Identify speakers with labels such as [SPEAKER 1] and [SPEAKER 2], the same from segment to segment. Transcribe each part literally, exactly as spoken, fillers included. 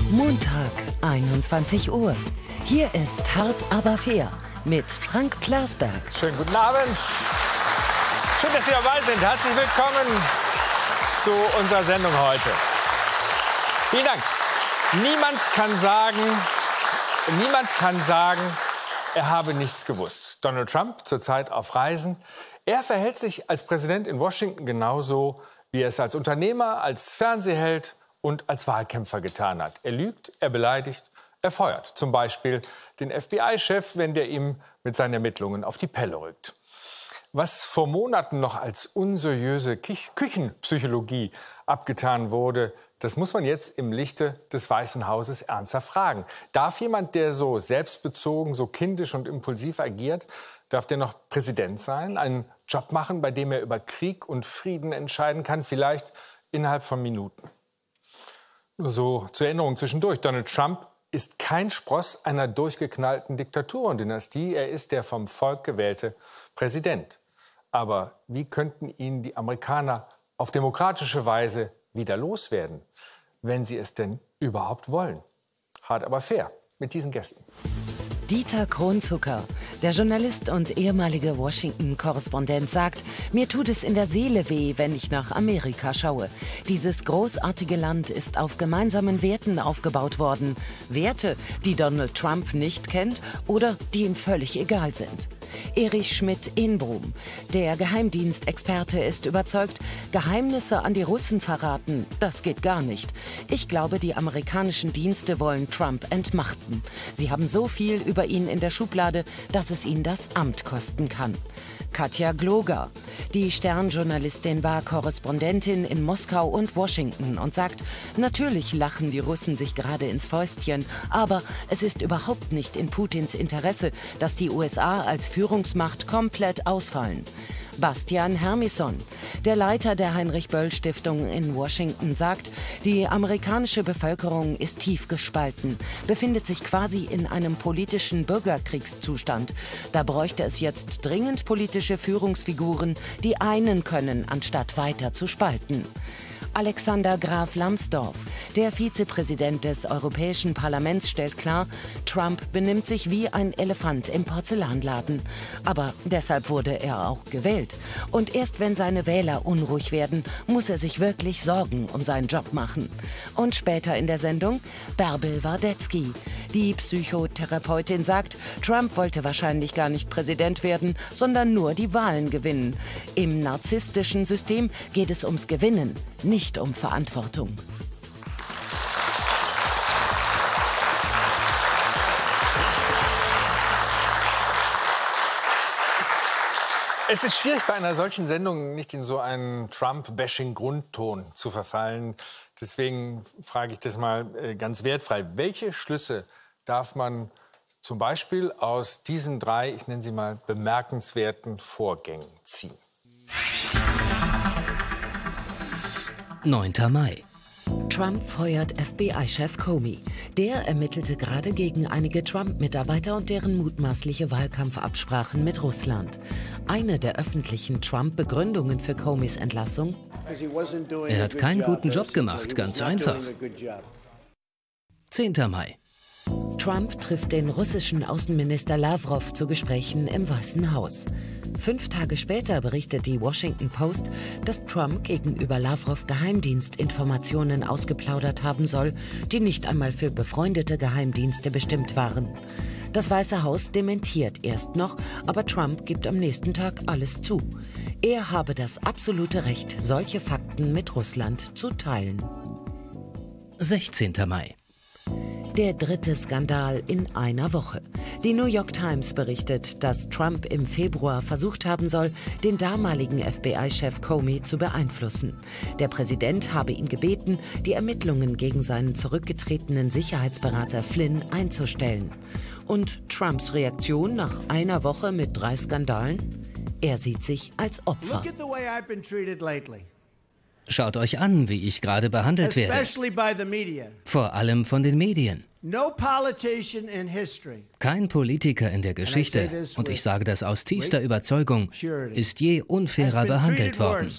[SPEAKER 1] Montag, einundzwanzig Uhr. Hier ist Hart aber fair mit Frank Plasberg.
[SPEAKER 2] Schönen guten Abend. Schön, dass Sie dabei sind. Herzlich willkommen zu unserer Sendung heute. Vielen Dank. Niemand kann sagen, niemand kann sagen, er habe nichts gewusst. Donald Trump zurzeit auf Reisen. Er verhält sich als Präsident in Washington genauso, wie er es als Unternehmer, als Fernsehheld und als Wahlkämpfer getan hat. Er lügt, er beleidigt, er feuert. Zum Beispiel den F B I-Chef, wenn der ihm mit seinen Ermittlungen auf die Pelle rückt. Was vor Monaten noch als unseriöse Kü- Küchenpsychologie abgetan wurde, das muss man jetzt im Lichte des Weißen Hauses ernsthaft fragen. Darf jemand, der so selbstbezogen, so kindisch und impulsiv agiert, darf der noch Präsident sein? Einen Job machen, bei dem er über Krieg und Frieden entscheiden kann, vielleicht innerhalb von Minuten? Nur so zur Erinnerung zwischendurch. Donald Trump ist kein Spross einer durchgeknallten Diktaturendynastie. Er ist der vom Volk gewählte Präsident. Aber wie könnten ihn die Amerikaner auf demokratische Weise wieder loswerden, wenn sie es denn überhaupt wollen? Hart aber fair mit diesen Gästen.
[SPEAKER 1] Dieter Kronzucker, der Journalist und ehemalige Washington-Korrespondent, sagt, mir tut es in der Seele weh, wenn ich nach Amerika schaue. Dieses großartige Land ist auf gemeinsamen Werten aufgebaut worden. Werte, die Donald Trump nicht kennt oder die ihm völlig egal sind. Erich Schmidt-Inbrum, der Geheimdienstexperte, ist überzeugt, Geheimnisse an die Russen verraten, das geht gar nicht. Ich glaube, die amerikanischen Dienste wollen Trump entmachten. Sie haben so viel über ihn in der Schublade, dass es ihn das Amt kosten kann. Katja Gloger, die Stern-Journalistin, war Korrespondentin in Moskau und Washington und sagt, natürlich lachen die Russen sich gerade ins Fäustchen, aber es ist überhaupt nicht in Putins Interesse, dass die U S A als Führungsmacht komplett ausfallen. Bastian Hermison, der Leiter der Heinrich-Böll-Stiftung in Washington, sagt, die amerikanische Bevölkerung ist tief gespalten, befindet sich quasi in einem politischen Bürgerkriegszustand. Da bräuchte es jetzt dringend politische Führungsfiguren, die einen können, anstatt weiter zu spalten. Alexander Graf Lambsdorff, der Vizepräsident des Europäischen Parlaments, stellt klar, Trump benimmt sich wie ein Elefant im Porzellanladen. Aber deshalb wurde er auch gewählt. Und erst wenn seine Wähler unruhig werden, muss er sich wirklich Sorgen um seinen Job machen. Und später in der Sendung Bärbel Wardetzky. Die Psychotherapeutin sagt, Trump wollte wahrscheinlich gar nicht Präsident werden, sondern nur die Wahlen gewinnen. Im narzisstischen System geht es ums Gewinnen, nicht um Verantwortung.
[SPEAKER 2] Es ist schwierig, bei einer solchen Sendung nicht in so einen Trump-Bashing-Grundton zu verfallen. Deswegen frage ich das mal äh, ganz wertfrei. Welche Schlüsse darf man zum Beispiel aus diesen drei, ich nenne sie mal, bemerkenswerten Vorgängen ziehen?
[SPEAKER 3] neunter Mai.
[SPEAKER 1] Trump feuert F B I-Chef Comey. Der ermittelte gerade gegen einige Trump-Mitarbeiter und deren mutmaßliche Wahlkampfabsprachen mit Russland. Eine der öffentlichen Trump-Begründungen für Comeys Entlassung:
[SPEAKER 3] Er hat keinen guten Job gemacht, ganz einfach. zehnter Mai.
[SPEAKER 1] Trump trifft den russischen Außenminister Lavrov zu Gesprächen im Weißen Haus. Fünf Tage später berichtet die Washington Post, dass Trump gegenüber Lavrov Geheimdienstinformationen ausgeplaudert haben soll, die nicht einmal für befreundete Geheimdienste bestimmt waren. Das Weiße Haus dementiert erst noch, aber Trump gibt am nächsten Tag alles zu. Er habe das absolute Recht, solche Fakten mit Russland zu teilen.
[SPEAKER 3] sechzehnter Mai.
[SPEAKER 1] Der dritte Skandal in einer Woche. Die New York Times berichtet, dass Trump im Februar versucht haben soll, den damaligen F B I-Chef Comey zu beeinflussen. Der Präsident habe ihn gebeten, die Ermittlungen gegen seinen zurückgetretenen Sicherheitsberater Flynn einzustellen. Und Trumps Reaktion nach einer Woche mit drei Skandalen? Er sieht sich als Opfer.
[SPEAKER 3] Schaut euch an, wie ich gerade behandelt werde. Vor allem von den Medien. Kein Politiker in der Geschichte, und ich sage das aus tiefster Überzeugung, ist je unfairer behandelt worden.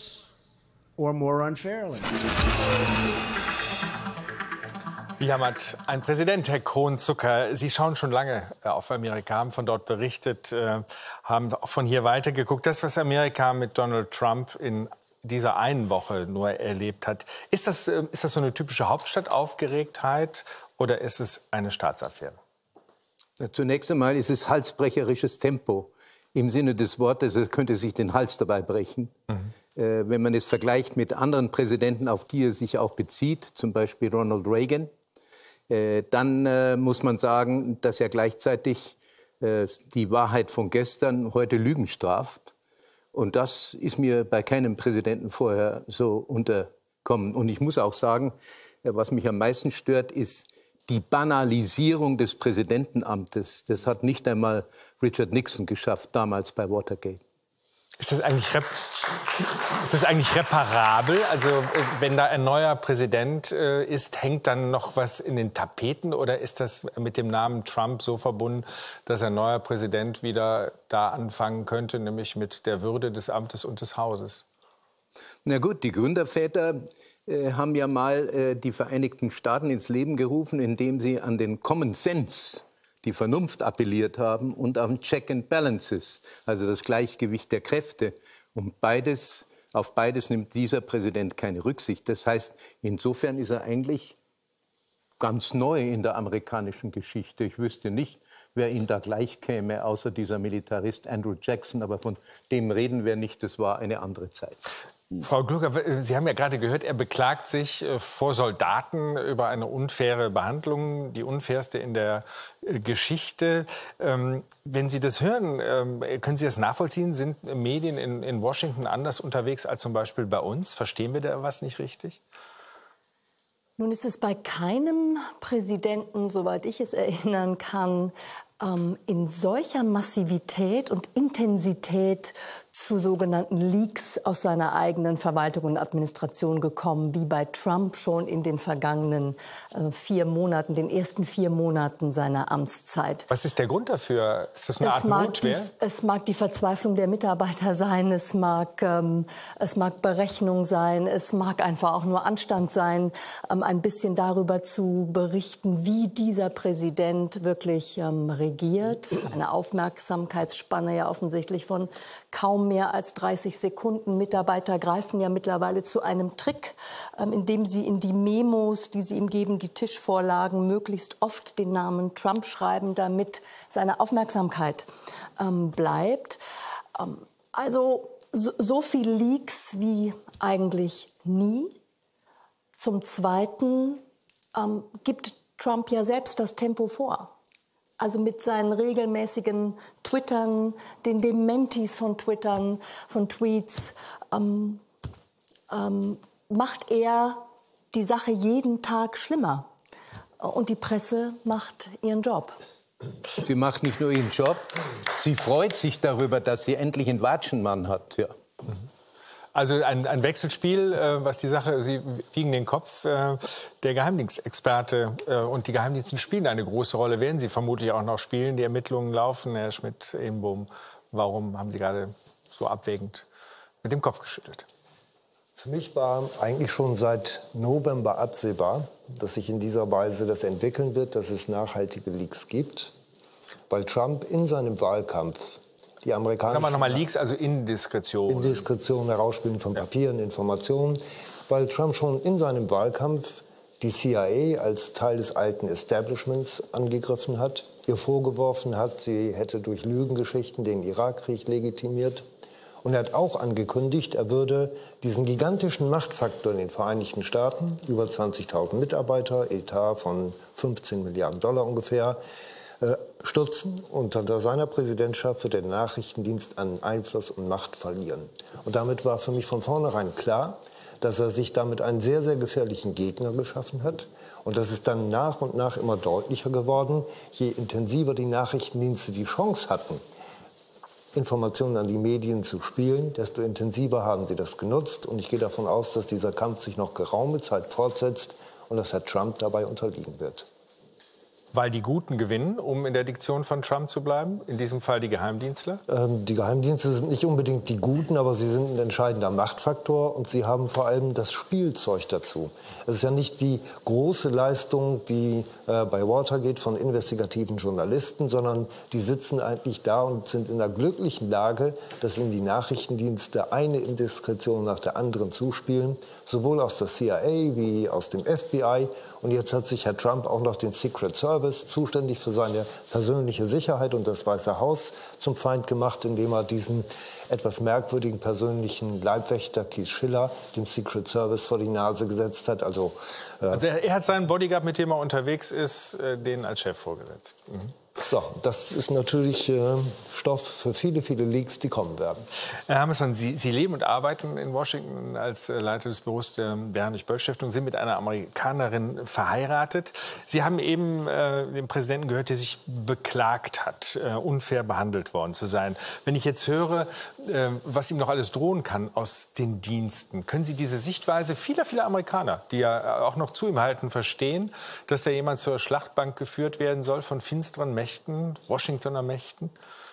[SPEAKER 2] Wie jammert ein Präsident, Herr Kronzucker? Sie schauen schon lange auf Amerika, haben von dort berichtet, haben auch von hier weitergeguckt. Das, was Amerika mit Donald Trump in dieser einen Woche nur erlebt hat, ist das, ist das so eine typische Hauptstadtaufgeregtheit oder ist es eine Staatsaffäre?
[SPEAKER 4] Zunächst einmal ist es halsbrecherisches Tempo. Im Sinne des Wortes, es könnte sich den Hals dabei brechen. Mhm. Äh, wenn man es vergleicht mit anderen Präsidenten, auf die er sich auch bezieht, zum Beispiel Ronald Reagan, äh, dann äh, muss man sagen, dass er gleichzeitig äh, die Wahrheit von gestern heute Lügen straft. Und das ist mir bei keinem Präsidenten vorher so unterkommen. Und ich muss auch sagen, äh, was mich am meisten stört, ist die Banalisierung des Präsidentenamtes. Das hat nicht einmal Richard Nixon geschafft, damals bei Watergate.
[SPEAKER 2] Ist das eigentlich, rep ist das eigentlich reparabel? Also wenn da ein neuer Präsident äh, ist, hängt dann noch was in den Tapeten? Oder ist das mit dem Namen Trump so verbunden, dass ein neuer Präsident wieder da anfangen könnte, nämlich mit der Würde des Amtes und des Hauses?
[SPEAKER 4] Na gut, die Gründerväter äh, haben ja mal äh, die Vereinigten Staaten ins Leben gerufen, indem sie an den Common Sense, die Vernunft, appelliert haben und am Check and Balances, also das Gleichgewicht der Kräfte. Und beides, auf beides nimmt dieser Präsident keine Rücksicht. Das heißt, insofern ist er eigentlich ganz neu in der amerikanischen Geschichte. Ich wüsste nicht, wer ihn da gleich käme, außer dieser Militarist Andrew Jackson. Aber von dem reden wir nicht, das war eine andere Zeit.
[SPEAKER 2] Frau Glucker, Sie haben ja gerade gehört, er beklagt sich vor Soldaten über eine unfaire Behandlung, die unfairste in der Geschichte. Wenn Sie das hören, können Sie das nachvollziehen? Sind Medien in, in Washington anders unterwegs als zum Beispiel bei uns? Verstehen wir da was nicht richtig?
[SPEAKER 5] Nun ist es bei keinem Präsidenten, soweit ich es erinnern kann, in solcher Massivität und Intensität zu sogenannten Leaks aus seiner eigenen Verwaltung und Administration gekommen, wie bei Trump schon in den vergangenen äh, vier Monaten, den ersten vier Monaten seiner Amtszeit.
[SPEAKER 2] Was ist der Grund dafür? Ist das eine Art Notwehr?
[SPEAKER 5] Die, es mag die Verzweiflung der Mitarbeiter sein, es mag, ähm, es mag Berechnung sein, es mag einfach auch nur Anstand sein, ähm, ein bisschen darüber zu berichten, wie dieser Präsident wirklich ähm, regiert. Eine Aufmerksamkeitsspanne ja offensichtlich von kaum mehr als dreißig Sekunden. Mitarbeiter greifen ja mittlerweile zu einem Trick, ähm, indem sie in die Memos, die sie ihm geben, die Tischvorlagen, möglichst oft den Namen Trump schreiben, damit seine Aufmerksamkeit ähm, bleibt. Ähm, also so, so viel Leaks wie eigentlich nie. Zum Zweiten ähm, gibt Trump ja selbst das Tempo vor. Also mit seinen regelmäßigen Twittern, den Dementis von Twittern, von Tweets, ähm, ähm, macht er die Sache jeden Tag schlimmer. Und die Presse macht ihren Job.
[SPEAKER 4] Sie macht nicht nur ihren Job, sie freut sich darüber, dass sie endlich einen Watschenmann hat. Ja.
[SPEAKER 2] Also ein, ein Wechselspiel, äh, was die Sache, Sie wiegen den Kopf. Äh, der Geheimdienstexperte äh, und die Geheimdienste spielen eine große Rolle, werden sie vermutlich auch noch spielen. Die Ermittlungen laufen. Herr Schmidt-Ebenbohm, warum haben Sie gerade so abwägend mit dem Kopf geschüttelt?
[SPEAKER 6] Für mich war eigentlich schon seit November absehbar, dass sich in dieser Weise das entwickeln wird, dass es nachhaltige Leaks gibt, weil Trump in seinem Wahlkampf die amerikanischen...
[SPEAKER 2] Sagen wir nochmal Leaks, also Indiskretion.
[SPEAKER 6] Indiskretion, Herausspielen von Papieren, Informationen. Weil Trump schon in seinem Wahlkampf die C I A als Teil des alten Establishments angegriffen hat, ihr vorgeworfen hat, sie hätte durch Lügengeschichten den Irakkrieg legitimiert. Und er hat auch angekündigt, er würde diesen gigantischen Machtfaktor in den Vereinigten Staaten, über zwanzigtausend Mitarbeiter, Etat von fünfzehn Milliarden Dollar ungefähr, stürzen und unter seiner Präsidentschaft wird der Nachrichtendienst an Einfluss und Macht verlieren. Und damit war für mich von vornherein klar, dass er sich damit einen sehr, sehr gefährlichen Gegner geschaffen hat. Und das ist dann nach und nach immer deutlicher geworden, je intensiver die Nachrichtendienste die Chance hatten, Informationen an die Medien zu spielen, desto intensiver haben sie das genutzt. Und ich gehe davon aus, dass dieser Kampf sich noch geraume Zeit fortsetzt und dass Herr Trump dabei unterliegen wird.
[SPEAKER 2] Weil die Guten gewinnen, um in der Diktion von Trump zu bleiben? In diesem Fall die Geheimdienstler?
[SPEAKER 6] Ähm, die Geheimdienste sind nicht unbedingt die Guten, aber sie sind ein entscheidender Machtfaktor und sie haben vor allem das Spielzeug dazu. Es ist ja nicht die große Leistung wie äh, bei Watergate von investigativen Journalisten, sondern die sitzen eigentlich da und sind in der glücklichen Lage, dass ihnen die Nachrichtendienste eine Indiskretion nach der anderen zuspielen, sowohl aus der C I A wie aus dem F B I. Und jetzt hat sich Herr Trump auch noch den Secret Service, zuständig für seine persönliche Sicherheit und das Weiße Haus, zum Feind gemacht, indem er diesen etwas merkwürdigen persönlichen Leibwächter Keith Schiller dem Secret Service vor die Nase gesetzt hat. Also, äh
[SPEAKER 2] also er, er hat seinen Bodyguard, mit dem er unterwegs ist, äh, den als Chef vorgesetzt. Mhm.
[SPEAKER 6] So, das ist natürlich äh, Stoff für viele, viele Leaks, die kommen werden.
[SPEAKER 2] Herr Hammerson, Sie, Sie leben und arbeiten in Washington als äh, Leiter des Büros der, der Heinrich-Böll-Stiftung, sind mit einer Amerikanerin verheiratet. Sie haben eben äh, den Präsidenten gehört, der sich beklagt hat, äh, unfair behandelt worden zu sein. Wenn ich jetzt höre, äh, was ihm noch alles drohen kann aus den Diensten, können Sie diese Sichtweise vieler, vieler Amerikaner, die ja auch noch zu ihm halten, verstehen, dass da jemand zur Schlachtbank geführt werden soll von finsteren Mächten, Washingtoner Mächten?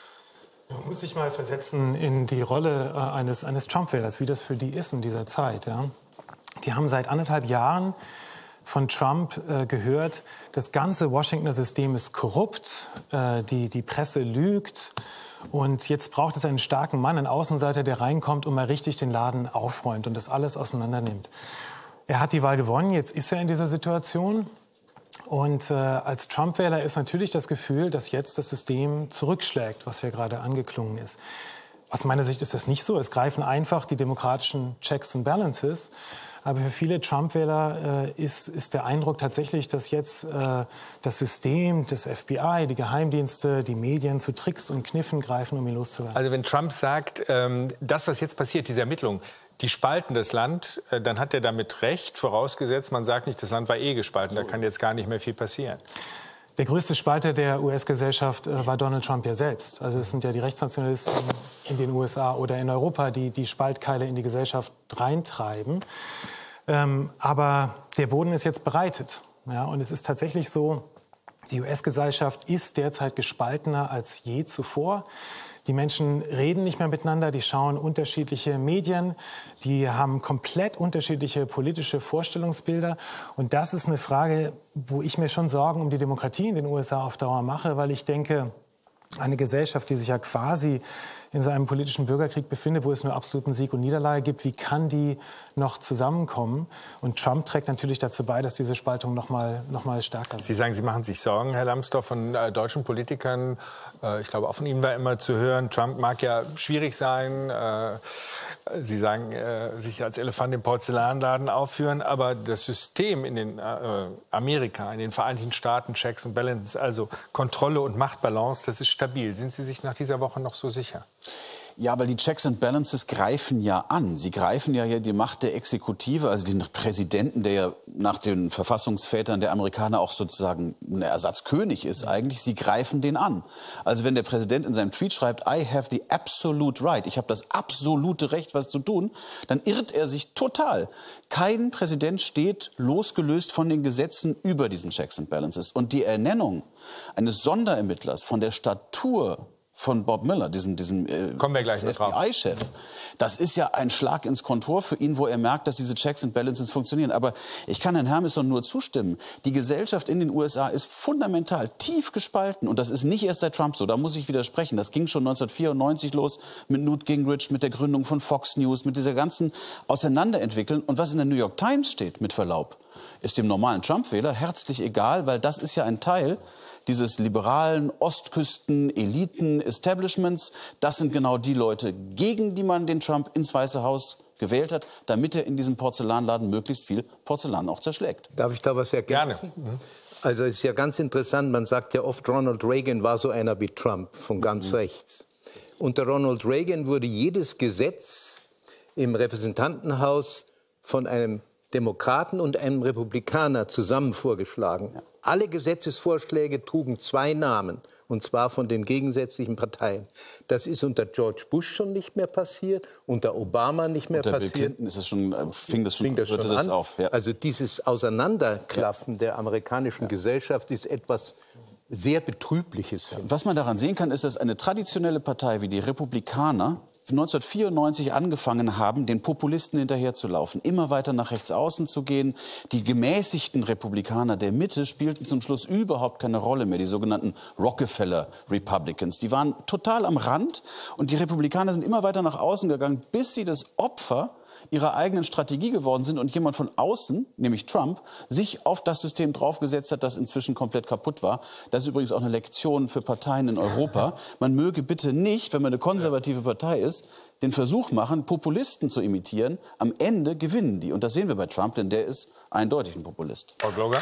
[SPEAKER 7] Man muss sich mal versetzen in die Rolle äh, eines, eines Trump-Wählers, wie das für die ist in dieser Zeit. Ja? Die haben seit anderthalb Jahren von Trump äh, gehört, das ganze Washingtoner System ist korrupt, äh, die, die Presse lügt. Und jetzt braucht es einen starken Mann, einen Außenseiter, der reinkommt und mal richtig den Laden aufräumt und das alles auseinandernimmt. Er hat die Wahl gewonnen, jetzt ist er in dieser Situation. Und äh, als Trump-Wähler ist natürlich das Gefühl, dass jetzt das System zurückschlägt, was ja gerade angeklungen ist. Aus meiner Sicht ist das nicht so. Es greifen einfach die demokratischen Checks and Balances. Aber für viele Trump-Wähler äh, ist, ist der Eindruck tatsächlich, dass jetzt äh, das System, das F B I, die Geheimdienste, die Medien zu Tricks und Kniffen greifen, um ihn loszuwerden.
[SPEAKER 2] Also wenn Trump sagt, ähm, das, was jetzt passiert, diese Ermittlungen, die spalten das Land, äh, dann hat er damit recht, vorausgesetzt, man sagt nicht, das Land war eh gespalten, da kann jetzt gar nicht mehr viel passieren.
[SPEAKER 7] Der größte Spalter der U S-Gesellschaft äh, war Donald Trump ja selbst. Also es sind ja die Rechtsnationalisten in den U S A oder in Europa, die die Spaltkeile in die Gesellschaft reintreiben. Ähm, aber der Boden ist jetzt bereitet. Ja? Und es ist tatsächlich so, die U S-Gesellschaft ist derzeit gespaltener als je zuvor. Die Menschen reden nicht mehr miteinander, die schauen unterschiedliche Medien, die haben komplett unterschiedliche politische Vorstellungsbilder. Und das ist eine Frage, wo ich mir schon Sorgen um die Demokratie in den U S A auf Dauer mache, weil ich denke, eine Gesellschaft, die sich ja quasi in so einem politischen Bürgerkrieg befindet, wo es nur absoluten Sieg und Niederlage gibt, wie kann die noch zusammenkommen? Und Trump trägt natürlich dazu bei, dass diese Spaltung noch mal, noch mal stärker wird.
[SPEAKER 2] Sie sagen, Sie machen sich Sorgen, Herr Lambsdorff, von äh, deutschen Politikern. Äh, ich glaube, auch von Ihnen war immer zu hören, Trump mag ja schwierig sein. Äh, Sie sagen, äh, sich als Elefant im Porzellanladen aufführen. Aber das System in den äh, Amerika, in den Vereinigten Staaten, Checks and Balances, also Kontrolle und Machtbalance, das ist stabil. Sind Sie sich nach dieser Woche noch so sicher?
[SPEAKER 8] Ja, weil die Checks and Balances greifen ja an. Sie greifen ja hier die Macht der Exekutive, also den Präsidenten, der ja nach den Verfassungsvätern der Amerikaner auch sozusagen ein Ersatzkönig ist eigentlich. Sie greifen den an. Also wenn der Präsident in seinem Tweet schreibt, I have the absolute right, ich habe das absolute Recht, was zu tun, dann irrt er sich total. Kein Präsident steht losgelöst von den Gesetzen über diesen Checks and Balances. Und die Ernennung eines Sonderermittlers von der Statur von Bob Mueller, diesem, diesem äh, F B I-Chef. Das ist ja ein Schlag ins Kontor für ihn, wo er merkt, dass diese Checks and Balances funktionieren. Aber ich kann Herrn Hermisson nur zustimmen. Die Gesellschaft in den U S A ist fundamental tief gespalten. Und das ist nicht erst seit Trump so. Da muss ich widersprechen. Das ging schon neunzehnhundertvierundneunzig los mit Newt Gingrich, mit der Gründung von Fox News, mit dieser ganzen Auseinanderentwicklung. Und was in der New York Times steht, mit Verlaub, ist dem normalen Trump-Wähler herzlich egal, weil das ist ja ein Teil dieses liberalen Ostküsten-Eliten-Establishments. Das sind genau die Leute, gegen die man den Trump ins Weiße Haus gewählt hat, damit er in diesem Porzellanladen möglichst viel Porzellan auch zerschlägt.
[SPEAKER 4] Darf ich da was ergänzen? Gerne. Mhm. Also es ist ja ganz interessant, man sagt ja oft, Ronald Reagan war so einer wie Trump, von ganz mhm. rechts. Unter Ronald Reagan wurde jedes Gesetz im Repräsentantenhaus von einem Demokraten und einem Republikaner zusammen vorgeschlagen. Ja. Alle Gesetzesvorschläge trugen zwei Namen, und zwar von den gegensätzlichen Parteien. Das ist unter George Bush schon nicht mehr passiert, unter Obama nicht mehr
[SPEAKER 8] unter
[SPEAKER 4] passiert.
[SPEAKER 8] Bill Clinton ist es schon, fing das schon,
[SPEAKER 4] fing das schon
[SPEAKER 8] das
[SPEAKER 4] an.
[SPEAKER 8] auf. Ja.
[SPEAKER 4] Also dieses Auseinanderklaffen ja. der amerikanischen ja. Gesellschaft ist etwas sehr Betrübliches.
[SPEAKER 8] Was man daran sehen kann, ist, dass eine traditionelle Partei wie die Republikaner neunzehnhundertvierundneunzig angefangen haben, den Populisten hinterherzulaufen, immer weiter nach rechts außen zu gehen. Die gemäßigten Republikaner der Mitte spielten zum Schluss überhaupt keine Rolle mehr, die sogenannten Rockefeller Republicans. Die waren total am Rand und die Republikaner sind immer weiter nach außen gegangen, bis sie das Opfer ihrer eigenen Strategie geworden sind und jemand von außen, nämlich Trump, sich auf das System draufgesetzt hat, das inzwischen komplett kaputt war. Das ist übrigens auch eine Lektion für Parteien in Europa. Man möge bitte nicht, wenn man eine konservative Partei ist, den Versuch machen, Populisten zu imitieren. Am Ende gewinnen die. Und das sehen wir bei Trump, denn der ist eindeutig ein Populist.
[SPEAKER 2] Frau Gloger?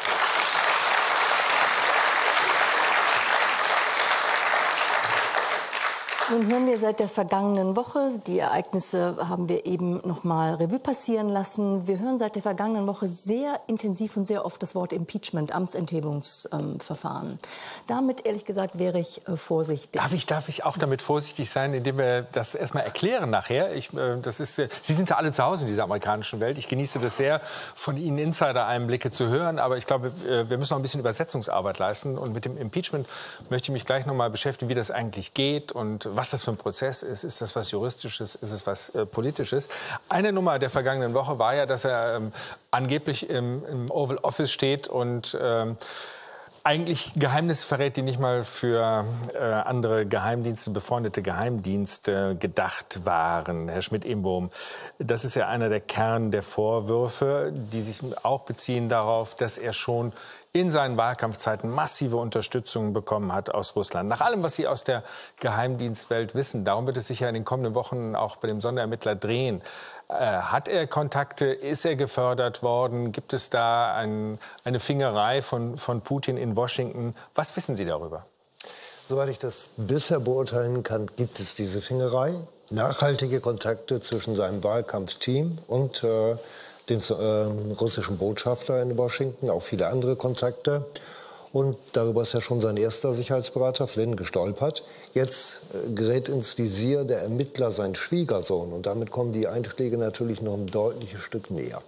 [SPEAKER 5] Nun hören wir seit der vergangenen Woche, die Ereignisse haben wir eben noch mal Revue passieren lassen. Wir hören seit der vergangenen Woche sehr intensiv und sehr oft das Wort Impeachment, Amtsenthebungsverfahren. Ähm, damit, ehrlich gesagt, wäre ich äh, vorsichtig.
[SPEAKER 2] Darf ich, darf ich auch damit vorsichtig sein, indem wir das erstmal erklären nachher? Ich, äh, das ist, äh, Sie sind ja alle zu Hause in dieser amerikanischen Welt. Ich genieße das sehr, von Ihnen Insider-Einblicke zu hören. Aber ich glaube, äh, wir müssen noch ein bisschen Übersetzungsarbeit leisten. Und mit dem Impeachment möchte ich mich gleich noch mal beschäftigen, wie das eigentlich geht und was das für ein Prozess ist. Ist das was Juristisches? Ist es was äh, Politisches? Eine Nummer der vergangenen Woche war ja, dass er ähm, angeblich im, im Oval Office steht und ähm, eigentlich Geheimnisse verrät, die nicht mal für äh, andere Geheimdienste, befreundete Geheimdienste gedacht waren. Herr Schmidt-Imbohm, das ist ja einer der Kern der Vorwürfe, die sich auch beziehen darauf, dass er schon in seinen Wahlkampfzeiten massive Unterstützung bekommen hat aus Russland. Nach allem, was Sie aus der Geheimdienstwelt wissen, darum wird es sich ja in den kommenden Wochen auch bei dem Sonderermittler drehen. Äh, hat er Kontakte? Ist er gefördert worden? Gibt es da ein, eine Fingerei von, von Putin in Washington? Was wissen Sie darüber?
[SPEAKER 6] Soweit ich das bisher beurteilen kann, gibt es diese Fingerei. Nachhaltige Kontakte zwischen seinem Wahlkampfteam und äh, den äh, russischen Botschafter in Washington, auch viele andere Kontakte. Und darüber ist ja schon sein erster Sicherheitsberater, Flynn, gestolpert. Jetzt äh, gerät ins Visier der Ermittler sein Schwiegersohn. Und damit kommen die Einschläge natürlich noch ein deutliches Stück näher.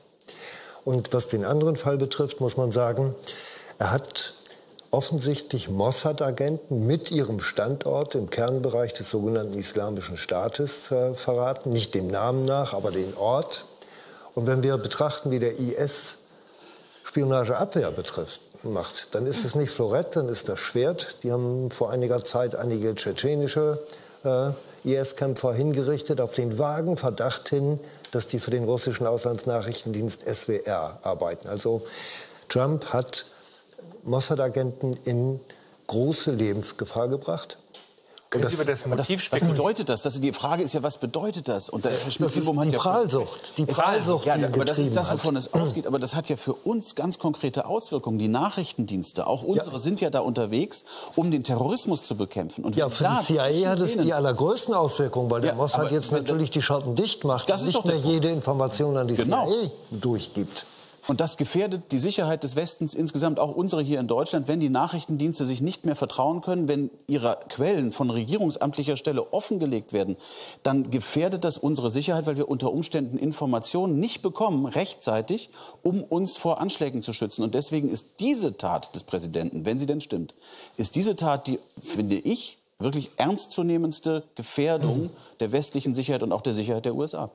[SPEAKER 6] Und was den anderen Fall betrifft, muss man sagen, er hat offensichtlich Mossad-Agenten mit ihrem Standort im Kernbereich des sogenannten Islamischen Staates äh, verraten. Nicht dem Namen nach, aber den Ort. Und wenn wir betrachten, wie der I S Spionageabwehr betrifft, macht, dann ist es nicht Florett, dann ist das Schwert. Die haben vor einiger Zeit einige tschetschenische äh, I S-Kämpfer hingerichtet auf den vagen Verdacht hin, dass die für den russischen Auslandsnachrichtendienst S W R arbeiten. Also Trump hat Mossad-Agenten in große Lebensgefahr gebracht.
[SPEAKER 2] Können Sie über das Motiv
[SPEAKER 8] das, was bedeutet das? das? Die Frage ist ja, was bedeutet das? Und das,
[SPEAKER 6] das ist die ja Prahlesucht. Die Prahlesucht,
[SPEAKER 8] ja,
[SPEAKER 6] die
[SPEAKER 8] aber das ist das, wovon
[SPEAKER 6] hat.
[SPEAKER 8] es ausgeht. Aber das hat ja für uns ganz konkrete Auswirkungen. Die Nachrichtendienste, auch unsere, ja. sind ja da unterwegs, um den Terrorismus zu bekämpfen. Und
[SPEAKER 6] ja, für die C I A hat es die allergrößten Auswirkungen, weil der
[SPEAKER 8] ja,
[SPEAKER 6] Mossad jetzt natürlich die Schotten dicht macht und nicht mehr jede Information an die
[SPEAKER 8] genau.
[SPEAKER 6] C I A durchgibt.
[SPEAKER 8] Und das gefährdet die Sicherheit des Westens insgesamt, auch unsere hier in Deutschland, wenn die Nachrichtendienste sich nicht mehr vertrauen können, wenn ihre Quellen von regierungsamtlicher Stelle offengelegt werden, dann gefährdet das unsere Sicherheit, weil wir unter Umständen Informationen nicht bekommen, rechtzeitig, um uns vor Anschlägen zu schützen. Und deswegen ist diese Tat des Präsidenten, wenn sie denn stimmt, ist diese Tat die, finde ich, wirklich ernstzunehmendste Gefährdung der westlichen Sicherheit und auch der Sicherheit der U S A.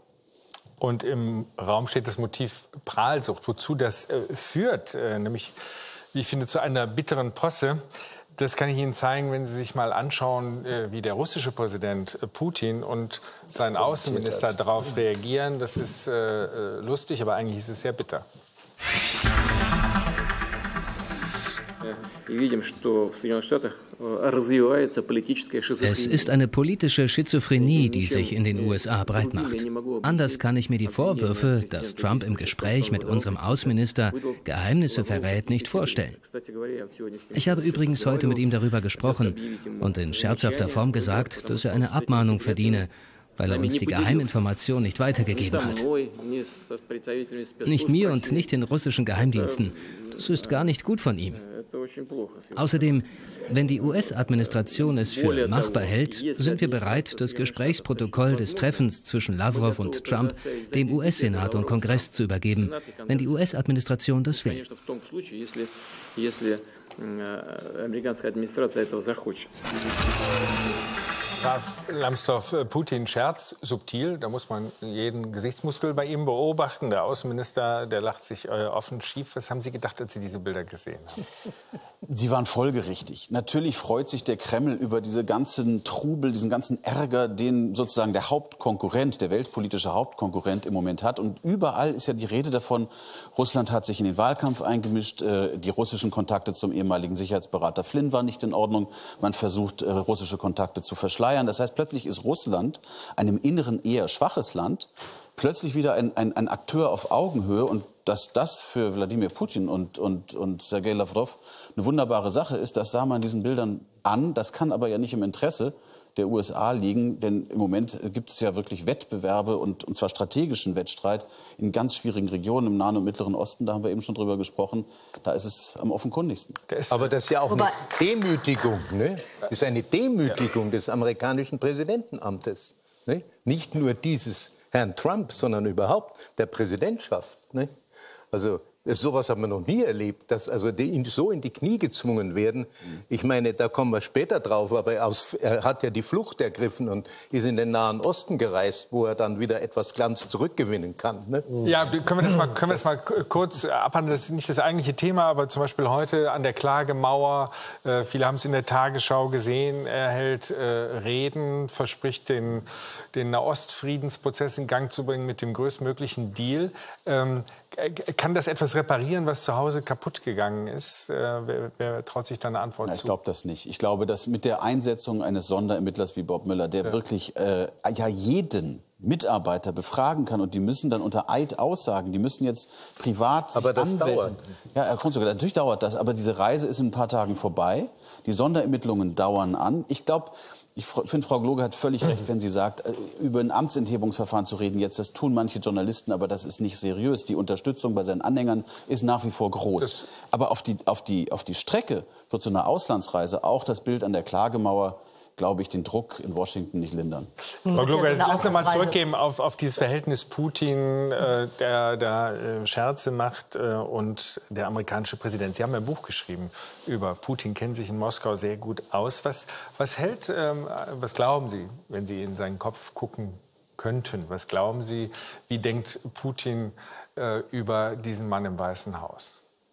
[SPEAKER 2] Und im Raum steht das Motiv Prahlsucht. Wozu das äh, führt, äh, nämlich, wie ich finde, zu einer bitteren Posse. Das kann ich Ihnen zeigen, wenn Sie sich mal anschauen, äh, wie der russische Präsident äh, Putin und sein Außenminister darauf reagieren. Das ist äh, lustig, aber eigentlich ist es sehr bitter.
[SPEAKER 3] Es ist eine politische Schizophrenie, die sich in den U S A breitmacht. Anders kann ich mir die Vorwürfe, dass Trump im Gespräch mit unserem Außenminister Geheimnisse verrät, nicht vorstellen. Ich habe übrigens heute mit ihm darüber gesprochen und in scherzhafter Form gesagt, dass er eine Abmahnung verdiene, weil er uns die Geheiminformation nicht weitergegeben hat. Nicht mir und nicht den russischen Geheimdiensten. Das ist gar nicht gut von ihm. Außerdem, wenn die U S-Administration es für machbar hält, sind wir bereit, das Gesprächsprotokoll des Treffens zwischen Lavrov und Trump dem U S-Senat und Kongress zu übergeben, wenn die U S-Administration das will.
[SPEAKER 2] Graf Lambsdorff, Putin scherzt subtil, da muss man jeden Gesichtsmuskel bei ihm beobachten. Der Außenminister, der lacht sich äh, offen schief. Was haben Sie gedacht, als Sie diese Bilder gesehen haben?
[SPEAKER 8] Sie waren folgerichtig. Natürlich freut sich der Kreml über diese ganzen Trubel, diesen ganzen Ärger, den sozusagen der Hauptkonkurrent, der weltpolitische Hauptkonkurrent im Moment hat. Und überall ist ja die Rede davon, Russland hat sich in den Wahlkampf eingemischt, äh, die russischen Kontakte zum ehemaligen Sicherheitsberater Flynn waren nicht in Ordnung, man versucht, äh, russische Kontakte zu verschleiern. Das heißt, plötzlich ist Russland, einem inneren eher schwaches Land, plötzlich wieder ein, ein, ein Akteur auf Augenhöhe. Und dass das für Wladimir Putin und, und, und Sergei Lavrov eine wunderbare Sache ist, das sah man in diesen Bildern an. Das kann aber ja nicht im Interesse der U S A liegen, denn im Moment gibt es ja wirklich Wettbewerbe und, und zwar strategischen Wettstreit in ganz schwierigen Regionen im Nahen und Mittleren Osten. Da haben wir eben schon drüber gesprochen. Da ist es am offenkundigsten.
[SPEAKER 4] Aber das ist ja auch eine Demütigung, ne? Das ist eine Demütigung des amerikanischen Präsidentenamtes. Ne? Nicht nur dieses Herrn Trump, sondern überhaupt der Präsidentschaft. Ne? Also sowas haben wir noch nie erlebt, dass also die so in die Knie gezwungen werden. Ich meine, da kommen wir später drauf, aber aus, er hat ja die Flucht ergriffen und ist in den Nahen Osten gereist, wo er dann wieder etwas Glanz zurückgewinnen kann. Ne?
[SPEAKER 2] Ja, können wir das mal, können wir das mal kurz abhandeln? Das ist nicht das eigentliche Thema, aber zum Beispiel heute an der Klagemauer. Äh, viele haben es in der Tagesschau gesehen. Er hält äh, Reden, verspricht den, den Nahostfriedensprozess in Gang zu bringen mit dem größtmöglichen Deal. Ähm, Kann das etwas reparieren, was zu Hause kaputt gegangen ist? Äh, wer, wer traut sich da eine Antwort
[SPEAKER 8] Na,
[SPEAKER 2] zu?
[SPEAKER 8] Ich glaube das nicht. Ich glaube, dass mit der Einsetzung eines Sonderermittlers wie Bob Müller, der ja. wirklich äh, ja jeden Mitarbeiter befragen kann und die müssen dann unter Eid aussagen, die müssen jetzt privat sich
[SPEAKER 4] Aber das
[SPEAKER 8] anmelden.
[SPEAKER 4] dauert.
[SPEAKER 8] Ja, Herr Kronzocker, natürlich dauert das, aber diese Reise ist in ein paar Tagen vorbei. Die Sonderermittlungen dauern an. Ich glaube, ich finde, Frau Gloger hat völlig recht, wenn sie sagt, über ein Amtsenthebungsverfahren zu reden jetzt, das tun manche Journalisten, aber das ist nicht seriös. Die Unterstützung bei seinen Anhängern ist nach wie vor groß. Das aber auf die, auf, die, auf die Strecke wird so eine Auslandsreise auch das Bild an der Klagemauer, glaube ich, den Druck in Washington nicht lindern.
[SPEAKER 2] Frau Gloger, lass uns mal zurückgehen auf, auf dieses Verhältnis Putin, äh, der, der äh, Scherze macht, äh, und der amerikanische Präsident. Sie haben ein Buch geschrieben über Putin, kennen sich in Moskau sehr gut aus. Was, was hält, ähm, was glauben Sie, wenn Sie in seinen Kopf gucken könnten? Was glauben Sie, wie denkt Putin äh, über diesen Mann im Weißen Haus?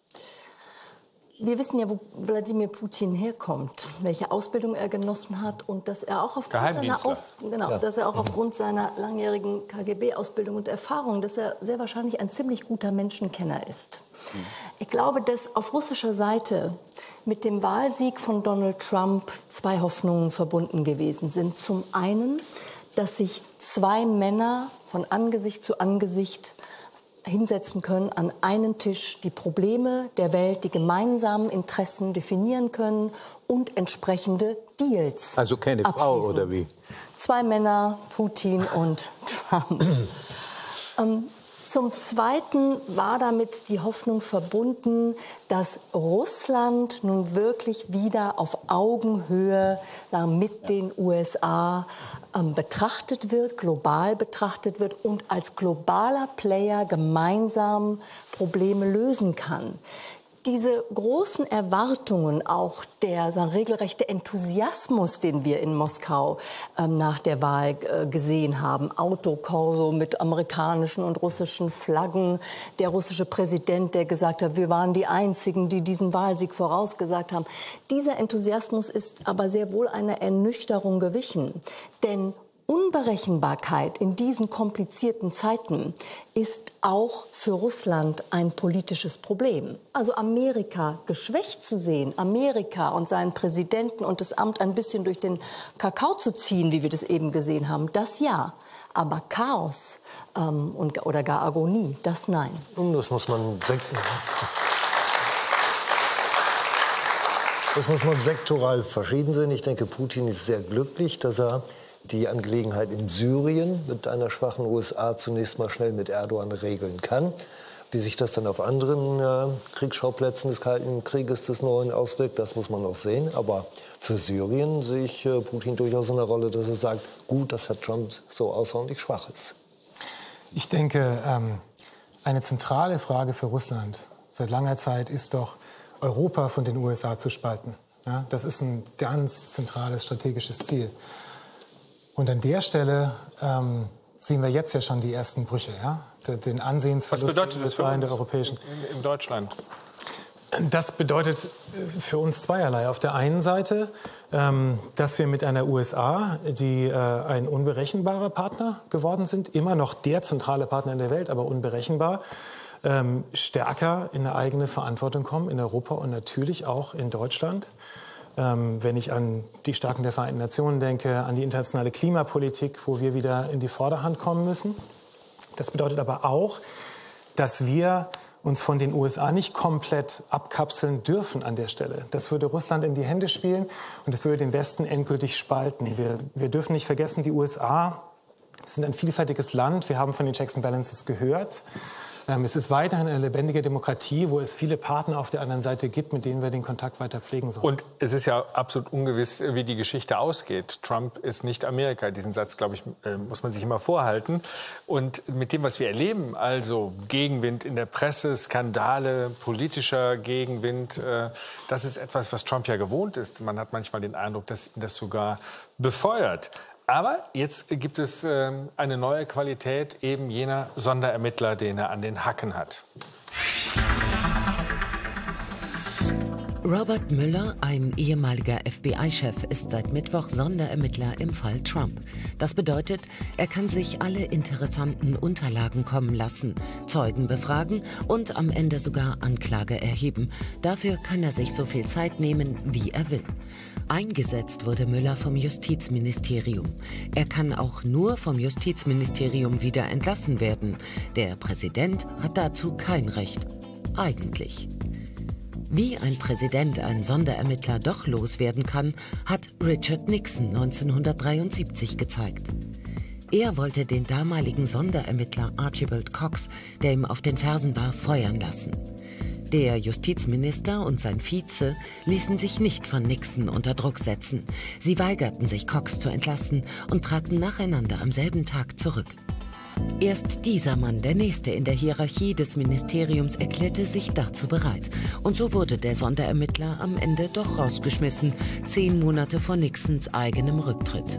[SPEAKER 5] Wir wissen ja, wo Wladimir Putin herkommt, welche Ausbildung er genossen hat und dass er auch aufgrund seiner, Aus, genau, ja. dass er auch aufgrund seiner langjährigen K G B-Ausbildung und Erfahrung, dass er sehr wahrscheinlich ein ziemlich guter Menschenkenner ist. Mhm. Ich glaube, dass auf russischer Seite mit dem Wahlsieg von Donald Trump zwei Hoffnungen verbunden gewesen sind. Zum einen, dass sich zwei Männer von Angesicht zu Angesicht hinsetzen können an einen Tisch, die Probleme der Welt, die gemeinsamen Interessen definieren können und entsprechende Deals
[SPEAKER 4] Also keine Frau, oder wie?
[SPEAKER 5] Zwei Männer, Putin und Trump. ähm, Zum Zweiten war damit die Hoffnung verbunden, dass Russland nun wirklich wieder auf Augenhöhe sagen, mit den U S A ähm, betrachtet wird, global betrachtet wird und als globaler Player gemeinsam Probleme lösen kann. Diese großen Erwartungen, auch der sagen, regelrechte Enthusiasmus, den wir in Moskau ähm, nach der Wahl äh, gesehen haben, Autokorso mit amerikanischen und russischen Flaggen, der russische Präsident, der gesagt hat, wir waren die Einzigen, die diesen Wahlsieg vorausgesagt haben. Dieser Enthusiasmus ist aber sehr wohl einer Ernüchterung gewichen, denn Unberechenbarkeit in diesen komplizierten Zeiten ist auch für Russland ein politisches Problem. Also Amerika geschwächt zu sehen, Amerika und seinen Präsidenten und das Amt ein bisschen durch den Kakao zu ziehen, wie wir das eben gesehen haben, das ja. Aber Chaos ähm, und, oder gar Agonie, das nein.
[SPEAKER 6] Das muss man Das muss man sektoral verschieden sehen. Ich denke, Putin ist sehr glücklich, dass er die Angelegenheit in Syrien mit einer schwachen U S A zunächst mal schnell mit Erdogan regeln kann. Wie sich das dann auf anderen äh, Kriegsschauplätzen des Kalten Krieges des Neuen auswirkt, das muss man noch sehen. Aber für Syrien sehe ich äh, Putin durchaus in der Rolle, dass er sagt, gut, dass Herr Trump so außerordentlich schwach ist.
[SPEAKER 7] Ich denke, ähm, eine zentrale Frage für Russland seit langer Zeit ist doch, Europa von den U S A zu spalten. Ja, das ist ein ganz zentrales strategisches Ziel. Und an der Stelle ähm, sehen wir jetzt ja schon die ersten Brüche, ja? Den Ansehensverlust
[SPEAKER 2] der U S A
[SPEAKER 7] in der europäischen.
[SPEAKER 2] In, in Deutschland.
[SPEAKER 7] Das bedeutet für uns zweierlei. Auf der einen Seite, ähm, dass wir mit einer U S A, die äh, ein unberechenbarer Partner geworden sind, immer noch der zentrale Partner in der Welt, aber unberechenbar, ähm, stärker in eine eigene Verantwortung kommen, in Europa und natürlich auch in Deutschland. Ähm, wenn ich an die Stärkung der Vereinten Nationen denke, an die internationale Klimapolitik, wo wir wieder in die Vorderhand kommen müssen. Das bedeutet aber auch, dass wir uns von den U S A nicht komplett abkapseln dürfen an der Stelle. Das würde Russland in die Hände spielen und das würde den Westen endgültig spalten. Wir, wir dürfen nicht vergessen, die U S A sind ein vielfältiges Land. Wir haben von den Checks and Balances gehört. Es ist weiterhin eine lebendige Demokratie, wo es viele Partner auf der anderen Seite gibt, mit denen wir den Kontakt weiter pflegen sollen.
[SPEAKER 2] Und es ist ja absolut ungewiss, wie die Geschichte ausgeht. Trump ist nicht Amerika. Diesen Satz, glaube ich, muss man sich immer vorhalten. Und mit dem, was wir erleben, also Gegenwind in der Presse, Skandale, politischer Gegenwind, das ist etwas, was Trump ja gewohnt ist. Man hat manchmal den Eindruck, dass ihn das sogar befeuert. Aber jetzt gibt es äh, eine neue Qualität, eben jener Sonderermittler, den er an den Hacken hat.
[SPEAKER 1] Robert Mueller, ein ehemaliger F B I-Chef, ist seit Mittwoch Sonderermittler im Fall Trump. Das bedeutet, er kann sich alle interessanten Unterlagen kommen lassen, Zeugen befragen und am Ende sogar Anklage erheben. Dafür kann er sich so viel Zeit nehmen, wie er will. Eingesetzt wurde Mueller vom Justizministerium. Er kann auch nur vom Justizministerium wieder entlassen werden. Der Präsident hat dazu kein Recht. Eigentlich. Wie ein Präsident einen Sonderermittler doch loswerden kann, hat Richard Nixon neunzehnhundertdreiundsiebzig gezeigt. Er wollte den damaligen Sonderermittler Archibald Cox, der ihm auf den Fersen war, feuern lassen. Der Justizminister und sein Vize ließen sich nicht von Nixon unter Druck setzen. Sie weigerten sich, Cox zu entlassen und traten nacheinander am selben Tag zurück. Erst dieser Mann, der Nächste in der Hierarchie des Ministeriums, erklärte sich dazu bereit. Und so wurde der Sonderermittler am Ende doch rausgeschmissen, zehn Monate vor Nixons eigenem Rücktritt.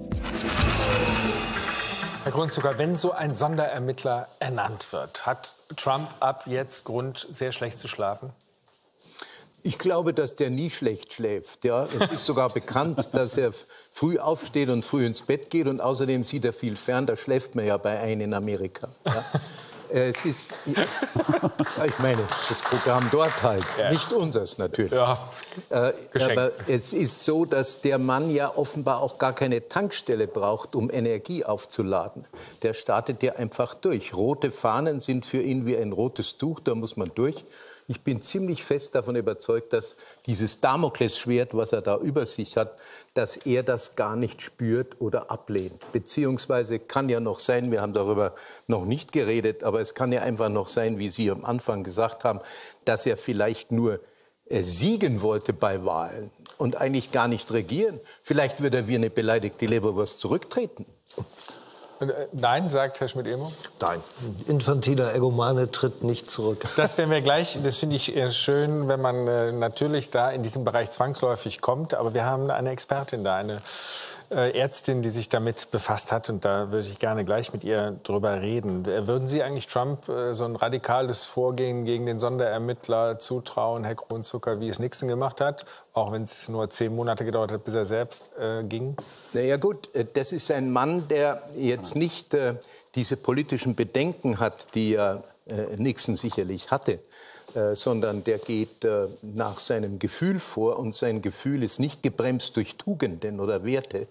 [SPEAKER 2] Herr Grundzucker, wenn so ein Sonderermittler ernannt wird, hat Trump ab jetzt Grund, sehr schlecht zu schlafen?
[SPEAKER 4] Ich glaube, dass der nie schlecht schläft. Ja. Es ist sogar bekannt, dass er früh aufsteht und früh ins Bett geht. Und außerdem sieht er viel fern. Da schläft man ja bei einem in Amerika. Ja. Es ist, ich meine, das Programm dort halt, ja. Nicht unseres natürlich. Ja. Äh, aber es ist so, dass der Mann ja offenbar auch gar keine Tankstelle braucht, um Energie aufzuladen. Der startet ja einfach durch. Rote Fahnen sind für ihn wie ein rotes Tuch, da muss man durch. Ich bin ziemlich fest davon überzeugt, dass dieses Damoklesschwert, was er da über sich hat, dass er das gar nicht spürt oder ablehnt. Beziehungsweise kann ja noch sein, wir haben darüber noch nicht geredet, aber es kann ja einfach noch sein, wie Sie am Anfang gesagt haben, dass er vielleicht nur äh, siegen wollte bei Wahlen und eigentlich gar nicht regieren. Vielleicht wird er wie eine beleidigte Leberwurst zurücktreten.
[SPEAKER 2] Nein, sagt Herr Schmidt-Emo?
[SPEAKER 6] Nein, infantiler Egomane tritt nicht zurück.
[SPEAKER 2] Das werden wir gleich, das finde ich schön, wenn man äh, natürlich da in diesen Bereich zwangsläufig kommt. Aber wir haben eine Expertin da, eine äh, Ärztin, die sich damit befasst hat. Und da würde ich gerne gleich mit ihr drüber reden. Würden Sie eigentlich Trump äh, so ein radikales Vorgehen gegen den Sonderermittler zutrauen, Herr Kronzucker, wie es Nixon gemacht hat? Auch wenn es nur zehn Monate gedauert hat, bis er selbst äh, ging?
[SPEAKER 4] Na ja gut, das ist ein Mann, der jetzt nicht äh, diese politischen Bedenken hat, die ja äh, Nixon sicherlich hatte, äh, sondern der geht äh, nach seinem Gefühl vor. Und sein Gefühl ist nicht gebremst durch Tugenden oder Werte,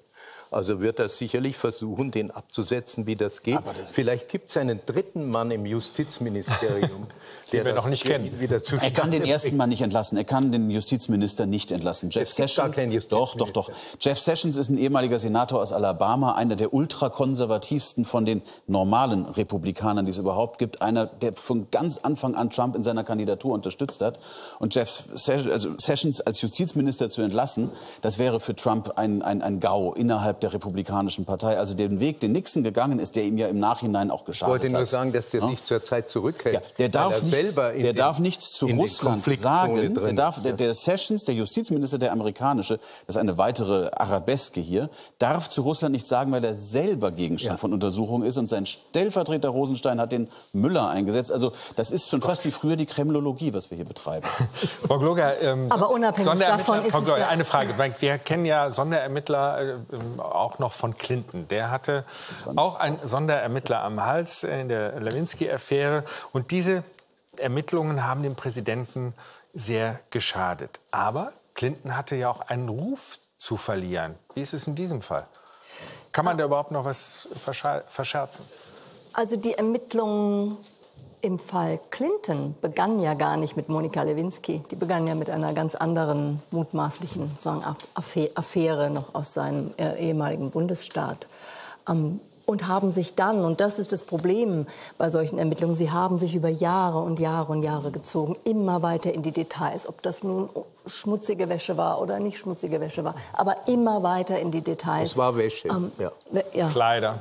[SPEAKER 4] Also wird er sicherlich versuchen, den abzusetzen, wie das geht. Das Vielleicht gibt es einen dritten Mann im Justizministerium,
[SPEAKER 2] den wir noch nicht kennen.
[SPEAKER 8] Er kann den ersten Mann nicht entlassen. Er kann den Justizminister nicht entlassen. Jeff Sessions. Doch, doch, doch. Jeff Sessions ist ein ehemaliger Senator aus Alabama, einer der ultrakonservativsten von den normalen Republikanern, die es überhaupt gibt. Einer, der von ganz Anfang an Trump in seiner Kandidatur unterstützt hat. Und Jeff Sessions als Justizminister zu entlassen, das wäre für Trump ein, ein, ein GAU innerhalb der Republikanischen Partei. Also den Weg, den Nixon gegangen ist, der ihm ja im Nachhinein auch geschadet hat.
[SPEAKER 4] Ich wollte nur sagen, dass der ja? sich zurzeit zurückhält. Ja,
[SPEAKER 8] der darf, nichts, der darf nichts zu Russland sagen. Der, darf, der, der Sessions, der Justizminister, der amerikanische, das ist eine weitere Arabeske hier, darf zu Russland nichts sagen, weil er selber Gegenstand ja. von Untersuchung ist. Und sein Stellvertreter Rosenstein hat den Müller eingesetzt. Also das ist schon fast wie früher die Kremlologie, was wir hier betreiben.
[SPEAKER 2] Frau Gloger, ähm,
[SPEAKER 5] aber unabhängig davon ist
[SPEAKER 2] Frau Gloger,
[SPEAKER 5] es ja
[SPEAKER 2] eine Frage. Wir kennen ja Sonderermittler äh, auch noch von Clinton. Der hatte auch einen Sonderermittler am Hals in der Lewinsky-Affäre. Und diese Ermittlungen haben dem Präsidenten sehr geschadet. Aber Clinton hatte ja auch einen Ruf zu verlieren. Wie ist es in diesem Fall? Kann man da überhaupt noch was verscherzen?
[SPEAKER 5] Also die Ermittlungen im Fall Clinton begannen ja gar nicht mit Monika Lewinsky. Die begannen ja mit einer ganz anderen mutmaßlichen sagen, Affäre noch aus seinem äh, ehemaligen Bundesstaat. Ähm, und haben sich dann, und das ist das Problem bei solchen Ermittlungen, sie haben sich über Jahre und Jahre und Jahre gezogen, immer weiter in die Details, ob das nun schmutzige Wäsche war oder nicht schmutzige Wäsche war, aber immer weiter in die Details.
[SPEAKER 4] Es war Wäsche,
[SPEAKER 5] ähm,
[SPEAKER 4] ja.
[SPEAKER 5] ja.
[SPEAKER 2] Kleider.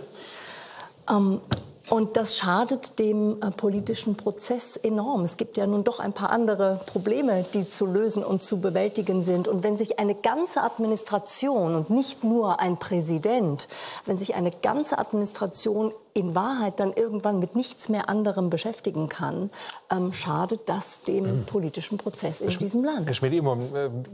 [SPEAKER 5] Ähm, Und das schadet dem äh, politischen Prozess enorm. Es gibt ja nun doch ein paar andere Probleme, die zu lösen und zu bewältigen sind. Und wenn sich eine ganze Administration und nicht nur ein Präsident, wenn sich eine ganze Administration in Wahrheit dann irgendwann mit nichts mehr anderem beschäftigen kann, ähm, schadet das dem mhm. politischen Prozess in diesem Land.
[SPEAKER 2] Herr Schmidt-Imhoff,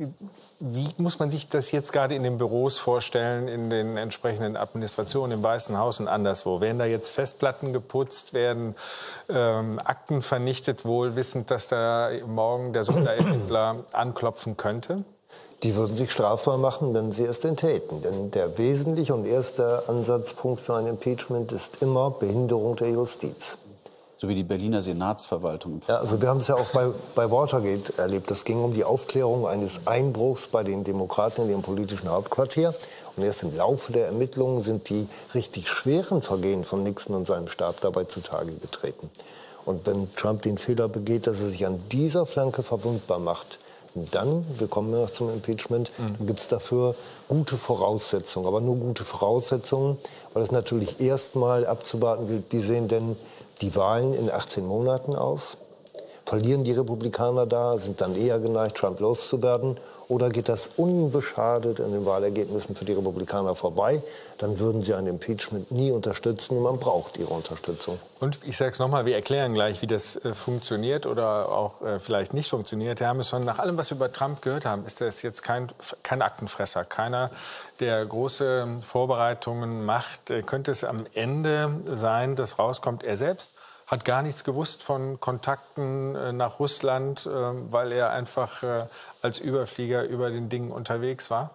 [SPEAKER 2] wie muss man sich das jetzt gerade in den Büros vorstellen, in den entsprechenden Administrationen, im Weißen Haus und anderswo? Werden da jetzt Festplatten geputzt, werden ähm, Akten vernichtet, wohl wissend, dass da morgen der Sonderermittler anklopfen könnte?
[SPEAKER 6] Die würden sich strafbar machen, wenn sie es denn täten. Denn der wesentliche und erste Ansatzpunkt für ein Impeachment ist immer Behinderung der Justiz.
[SPEAKER 8] So wie die Berliner Senatsverwaltung.
[SPEAKER 6] Ja, also wir haben es ja auch bei, bei Watergate erlebt. Es ging um die Aufklärung eines Einbruchs bei den Demokraten in ihrem politischen Hauptquartier. Und erst im Laufe der Ermittlungen sind die richtig schweren Vergehen von Nixon und seinem Stab dabei zutage getreten. Und wenn Trump den Fehler begeht, dass er sich an dieser Flanke verwundbar macht, dann, wir kommen ja noch zum Impeachment, dann gibt es dafür gute Voraussetzungen. Aber nur gute Voraussetzungen, weil es natürlich erstmal abzuwarten gilt, wie sehen denn die Wahlen in achtzehn Monaten aus? Verlieren die Republikaner da, sind dann eher geneigt, Trump loszuwerden? Oder geht das unbeschadet in den Wahlergebnissen für die Republikaner vorbei? Dann würden sie ein Impeachment nie unterstützen. Und man braucht ihre Unterstützung.
[SPEAKER 2] Und ich sage es nochmal, wir erklären gleich, wie das äh, funktioniert oder auch äh, vielleicht nicht funktioniert. Herr Hamilton, nach allem, was wir über Trump gehört haben, ist das jetzt kein, kein Aktenfresser. Keiner, der große Vorbereitungen macht. Äh, könnte es am Ende sein, dass rauskommt, er selbst hat gar nichts gewusst von Kontakten äh, nach Russland, äh, weil er einfach äh, als Überflieger über den Dingen unterwegs war?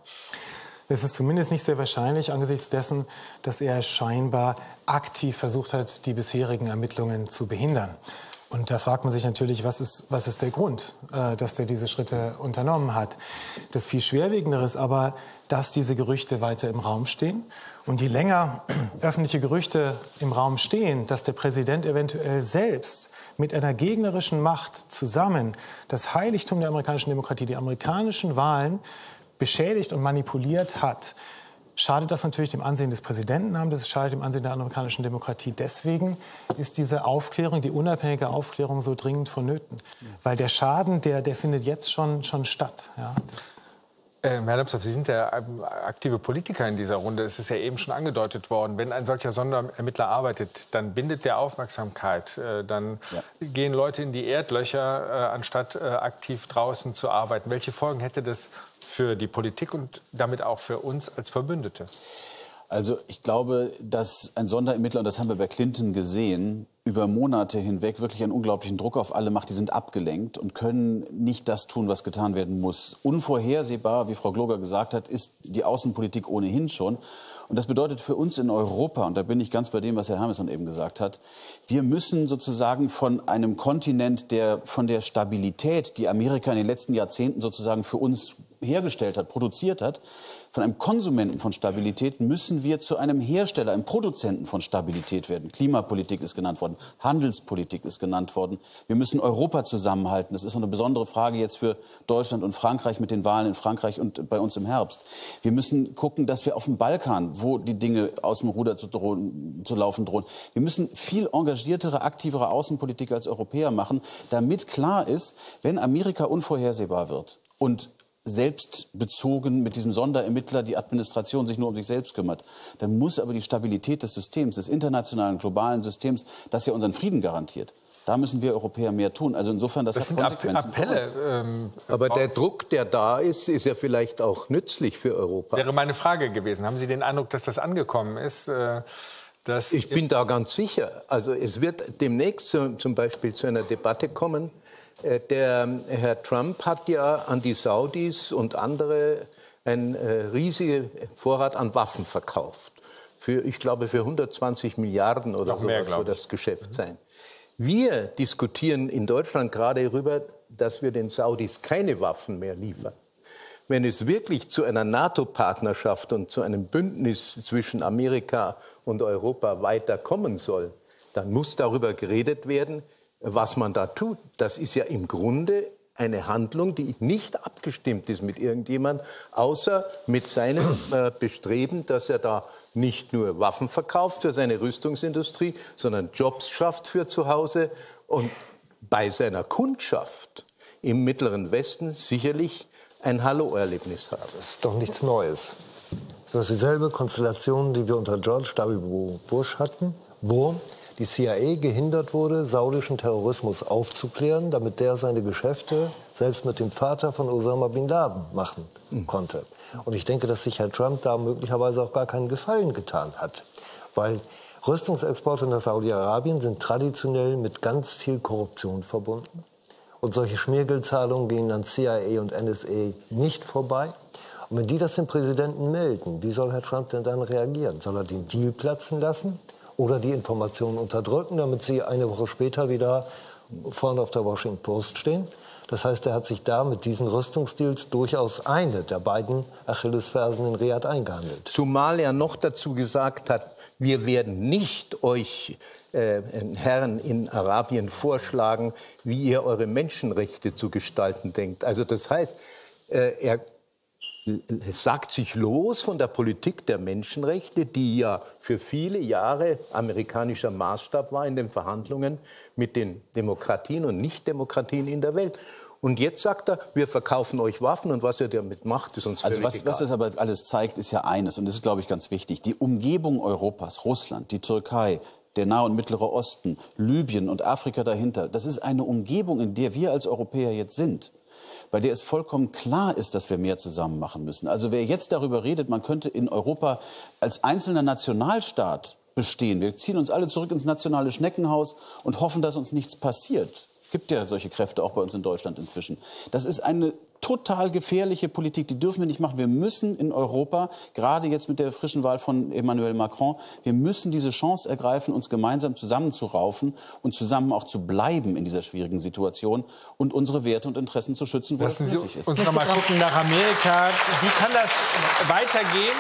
[SPEAKER 7] Es ist zumindest nicht sehr wahrscheinlich angesichts dessen, dass er scheinbar aktiv versucht hat, die bisherigen Ermittlungen zu behindern. Und da fragt man sich natürlich, was ist, was ist der Grund, äh, dass der diese Schritte unternommen hat. Das viel Schwerwiegendere ist aber, dass diese Gerüchte weiter im Raum stehen. Und je länger öffentliche Gerüchte im Raum stehen, dass der Präsident eventuell selbst mit einer gegnerischen Macht zusammen das Heiligtum der amerikanischen Demokratie, die amerikanischen Wahlen beschädigt und manipuliert hat, schadet das natürlich dem Ansehen des Präsidentenamtes, das schadet dem Ansehen der amerikanischen Demokratie. Deswegen ist diese Aufklärung, die unabhängige Aufklärung so dringend vonnöten. Weil der Schaden, der, der findet jetzt schon, schon statt. Ja, das
[SPEAKER 2] Äh, Herr Lambsdorff, Sie sind der aktive Politiker in dieser Runde. Es ist ja eben schon angedeutet worden, wenn ein solcher Sonderermittler arbeitet, dann bindet der Aufmerksamkeit. Äh, dann ja. gehen Leute in die Erdlöcher, äh, anstatt äh, aktiv draußen zu arbeiten. Welche Folgen hätte das für die Politik und damit auch für uns als Verbündete?
[SPEAKER 8] Also ich glaube, dass ein Sonderermittler, und das haben wir bei Clinton gesehen, über Monate hinweg wirklich einen unglaublichen Druck auf alle macht. Die sind abgelenkt und können nicht das tun, was getan werden muss. Unvorhersehbar, wie Frau Gloger gesagt hat, ist die Außenpolitik ohnehin schon. Und das bedeutet für uns in Europa, und da bin ich ganz bei dem, was Herr Hermesson eben gesagt hat, wir müssen sozusagen von einem Kontinent, der von der Stabilität, die Amerika in den letzten Jahrzehnten sozusagen für uns hergestellt hat, produziert hat, von einem Konsumenten von Stabilität müssen wir zu einem Hersteller, einem Produzenten von Stabilität werden. Klimapolitik ist genannt worden, Handelspolitik ist genannt worden. Wir müssen Europa zusammenhalten. Das ist eine besondere Frage jetzt für Deutschland und Frankreich mit den Wahlen in Frankreich und bei uns im Herbst. Wir müssen gucken, dass wir auf dem Balkan, wo die Dinge aus dem Ruder zu, drohen, zu laufen drohen, wir müssen viel engagiertere, aktivere Außenpolitik als Europäer machen, damit klar ist, wenn Amerika unvorhersehbar wird und selbstbezogen mit diesem Sonderermittler die Administration sich nur um sich selbst kümmert, dann muss aber die Stabilität des Systems, des internationalen, globalen Systems, das ja unseren Frieden garantiert, da müssen wir Europäer mehr tun. Also insofern, das, das hat Konsequenzen
[SPEAKER 2] Appelle. Ähm,
[SPEAKER 4] aber der Druck, der da ist, ist ja vielleicht auch nützlich für Europa.
[SPEAKER 2] Wäre meine Frage gewesen. Haben Sie den Eindruck, dass das angekommen ist? Äh, dass
[SPEAKER 4] ich bin da ganz sicher. Also es wird demnächst zu, zum Beispiel zu einer Debatte kommen. Der Herr Trump hat ja an die Saudis und andere einen äh, riesigen Vorrat an Waffen verkauft. Für, ich glaube, für hundertzwanzig Milliarden oder so soll das Geschäft mhm. sein. Wir diskutieren in Deutschland gerade darüber, dass wir den Saudis keine Waffen mehr liefern. Wenn es wirklich zu einer NATO-Partnerschaft und zu einem Bündnis zwischen Amerika und Europa weiterkommen soll, dann muss darüber geredet werden, was man da tut. Das ist ja im Grunde eine Handlung, die nicht abgestimmt ist mit irgendjemand, außer mit seinem äh, Bestreben, dass er da nicht nur Waffen verkauft für seine Rüstungsindustrie, sondern Jobs schafft für zu Hause und bei seiner Kundschaft im Mittleren Westen sicherlich ein Hallo-Erlebnis haben.
[SPEAKER 6] Das ist doch nichts Neues. Das ist dieselbe Konstellation, die wir unter George W. Bush hatten, wo die C I A gehindert wurde, saudischen Terrorismus aufzuklären, damit der seine Geschäfte selbst mit dem Vater von Osama Bin Laden machen konnte. Und ich denke, dass sich Herr Trump da möglicherweise auch gar keinen Gefallen getan hat. Weil Rüstungsexporte nach Saudi-Arabien sind traditionell mit ganz viel Korruption verbunden. Und solche Schmiergeldzahlungen gehen an C I A und N S A nicht vorbei. Und wenn die das dem Präsidenten melden, wie soll Herr Trump denn dann reagieren? Soll er den Deal platzen lassen? Oder die Informationen unterdrücken, damit sie eine Woche später wieder vorne auf der Washington Post stehen. Das heißt, er hat sich da mit diesen Rüstungsdeals durchaus eine der beiden Achillesfersen in Riad eingehandelt.
[SPEAKER 4] Zumal er noch dazu gesagt hat, wir werden nicht euch äh, Herren in Arabien vorschlagen, wie ihr eure Menschenrechte zu gestalten denkt. Also das heißt, äh, er sagt sich los von der Politik der Menschenrechte, die ja für viele Jahre amerikanischer Maßstab war in den Verhandlungen mit den Demokratien und Nichtdemokratien in der Welt. Und jetzt sagt er, wir verkaufen euch Waffen und was er damit macht, ist uns völlig
[SPEAKER 8] egal. Also was, was das aber alles zeigt, ist ja eines, und das ist, glaube ich, ganz wichtig. Die Umgebung Europas, Russland, die Türkei, der Nahe und Mittlere Osten, Libyen und Afrika dahinter, das ist eine Umgebung, in der wir als Europäer jetzt sind, bei der es vollkommen klar ist, dass wir mehr zusammen machen müssen. Also wer jetzt darüber redet, man könnte in Europa als einzelner Nationalstaat bestehen. Wir ziehen uns alle zurück ins nationale Schneckenhaus und hoffen, dass uns nichts passiert. Es gibt ja solche Kräfte auch bei uns in Deutschland inzwischen. Das ist eine total gefährliche Politik, die dürfen wir nicht machen. Wir müssen in Europa, gerade jetzt mit der frischen Wahl von Emmanuel Macron, wir müssen diese Chance ergreifen, uns gemeinsam zusammenzuraufen und zusammen auch zu bleiben in dieser schwierigen Situation und unsere Werte und Interessen zu schützen, wo es nötig ist.
[SPEAKER 2] Uns noch mal gucken nach Amerika. Wie kann das weitergehen,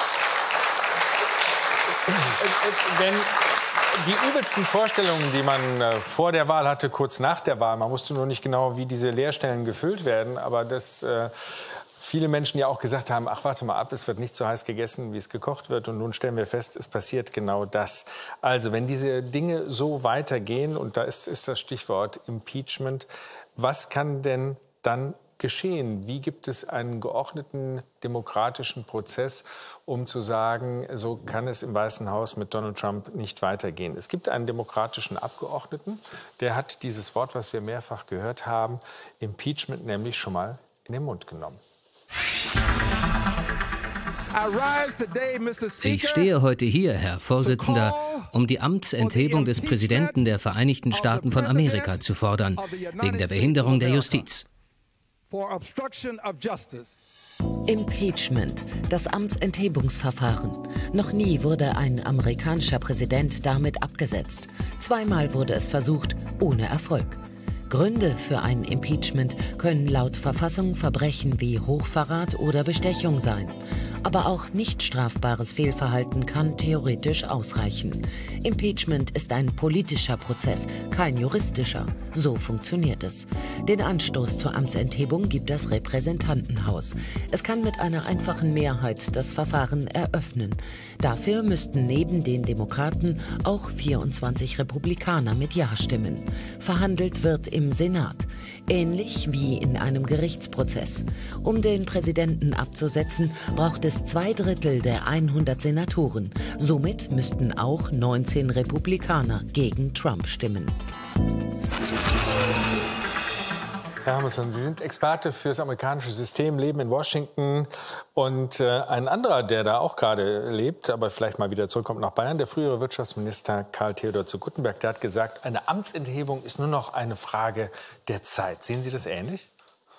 [SPEAKER 2] wenn die übelsten Vorstellungen, die man äh, vor der Wahl hatte, kurz nach der Wahl, man wusste nur nicht genau, wie diese Leerstellen gefüllt werden, aber dass äh, viele Menschen ja auch gesagt haben, ach, warte mal ab, es wird nicht so heiß gegessen, wie es gekocht wird. Und nun stellen wir fest, es passiert genau das. Also wenn diese Dinge so weitergehen, und da ist, ist das Stichwort Impeachment, was kann denn dann geschehen? Wie gibt es einen geordneten demokratischen Prozess, um zu sagen, so kann es im Weißen Haus mit Donald Trump nicht weitergehen? Es gibt einen demokratischen Abgeordneten, der hat dieses Wort, was wir mehrfach gehört haben, Impeachment nämlich schon mal in den Mund genommen.
[SPEAKER 3] Ich stehe heute hier, Herr Vorsitzender, um die Amtsenthebung des Präsidenten der Vereinigten Staaten von Amerika zu fordern, wegen der Behinderung der Justiz.
[SPEAKER 1] Impeachment, das Amtsenthebungsverfahren. Noch nie wurde ein amerikanischer Präsident damit abgesetzt. Zweimal wurde es versucht, ohne Erfolg. Gründe für ein Impeachment können laut Verfassung Verbrechen wie Hochverrat oder Bestechung sein. Aber auch nicht strafbares Fehlverhalten kann theoretisch ausreichen. Impeachment ist ein politischer Prozess, kein juristischer. So funktioniert es. Den Anstoß zur Amtsenthebung gibt das Repräsentantenhaus. Es kann mit einer einfachen Mehrheit das Verfahren eröffnen. Dafür müssten neben den Demokraten auch vierundzwanzig Republikaner mit Ja stimmen. Verhandelt wird im Senat, ähnlich wie in einem Gerichtsprozess. Um den Präsidenten abzusetzen, braucht es zwei Drittel der hundert Senatoren. Somit müssten auch neunzehn Republikaner gegen Trump stimmen.
[SPEAKER 2] Herr Hermannsson, Sie sind Experte für das amerikanische System, leben in Washington. Und äh, ein anderer, der da auch gerade lebt, aber vielleicht mal wieder zurückkommt nach Bayern, der frühere Wirtschaftsminister Karl Theodor zu Guttenberg, der hat gesagt, eine Amtsenthebung ist nur noch eine Frage der Zeit. Sehen Sie das ähnlich?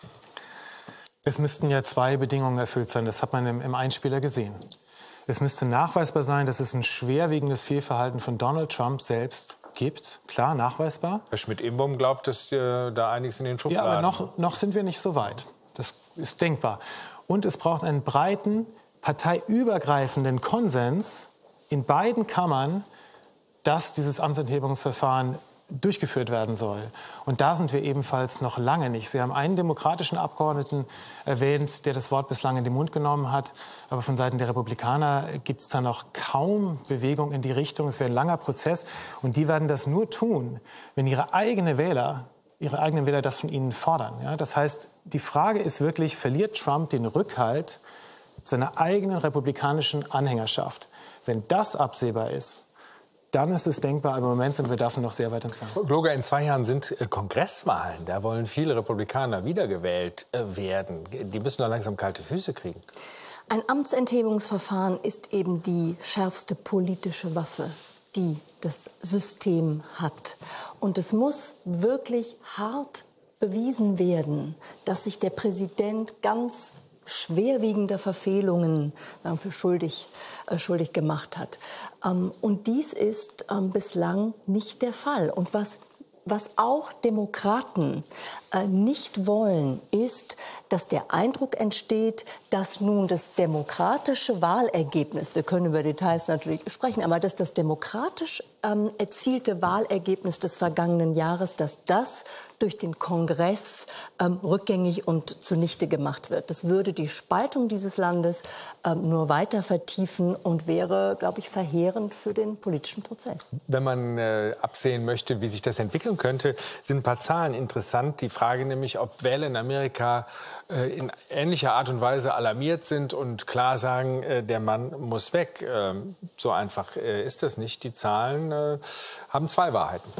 [SPEAKER 7] Es müssten ja zwei Bedingungen erfüllt sein. Das hat man im, im Einspieler gesehen. Es müsste nachweisbar sein, dass es ein schwerwiegendes Fehlverhalten von Donald Trump selbst gibt. Klar, nachweisbar.
[SPEAKER 2] Herr Schmidt-Imbohm glaubt, dass äh, da einiges in den Schubladen...
[SPEAKER 7] Ja, aber noch, noch sind wir nicht so weit. Das ist denkbar. Und es braucht einen breiten, parteiübergreifenden Konsens in beiden Kammern, dass dieses Amtsenthebungsverfahren durchgeführt werden soll. Und da sind wir ebenfalls noch lange nicht. Sie haben einen demokratischen Abgeordneten erwähnt, der das Wort bislang in den Mund genommen hat. Aber von Seiten der Republikaner gibt es da noch kaum Bewegung in die Richtung. Es wäre ein langer Prozess. Und die werden das nur tun, wenn ihre eigenen Wähler, ihre eigenen Wähler das von ihnen fordern. Ja, das heißt, die Frage ist wirklich, verliert Trump den Rückhalt seiner eigenen republikanischen Anhängerschaft? Wenn das absehbar ist, dann ist es denkbar, aber im Moment sind wir davon noch sehr weit entfernt.
[SPEAKER 2] Frau Gloger, in zwei Jahren sind äh, Kongresswahlen. Da wollen viele Republikaner wiedergewählt äh, werden. Die müssen doch langsam kalte Füße kriegen.
[SPEAKER 5] Ein Amtsenthebungsverfahren ist eben die schärfste politische Waffe, die das System hat. Und es muss wirklich hart bewiesen werden, dass sich der Präsident ganz schwerwiegender Verfehlungen für schuldig, äh, schuldig gemacht hat. Ähm, und dies ist ähm, bislang nicht der Fall. Und was, was auch Demokraten äh, nicht wollen, ist, dass der Eindruck entsteht, dass nun das demokratische Wahlergebnis, wir können über Details natürlich sprechen, aber dass das demokratisch ähm, erzielte Wahlergebnis des vergangenen Jahres, dass das durch den Kongress ähm, rückgängig und zunichte gemacht wird. Das würde die Spaltung dieses Landes ähm, nur weiter vertiefen und wäre, glaube ich, verheerend für den politischen Prozess.
[SPEAKER 2] Wenn man äh, absehen möchte, wie sich das entwickeln könnte, sind ein paar Zahlen interessant. Die Frage nämlich, ob Wähler in Amerika äh, in ähnlicher Art und Weise alarmiert sind und klar sagen, äh, der Mann muss weg. Äh, so einfach äh, ist das nicht. Die Zahlen äh, haben zwei Wahrheiten.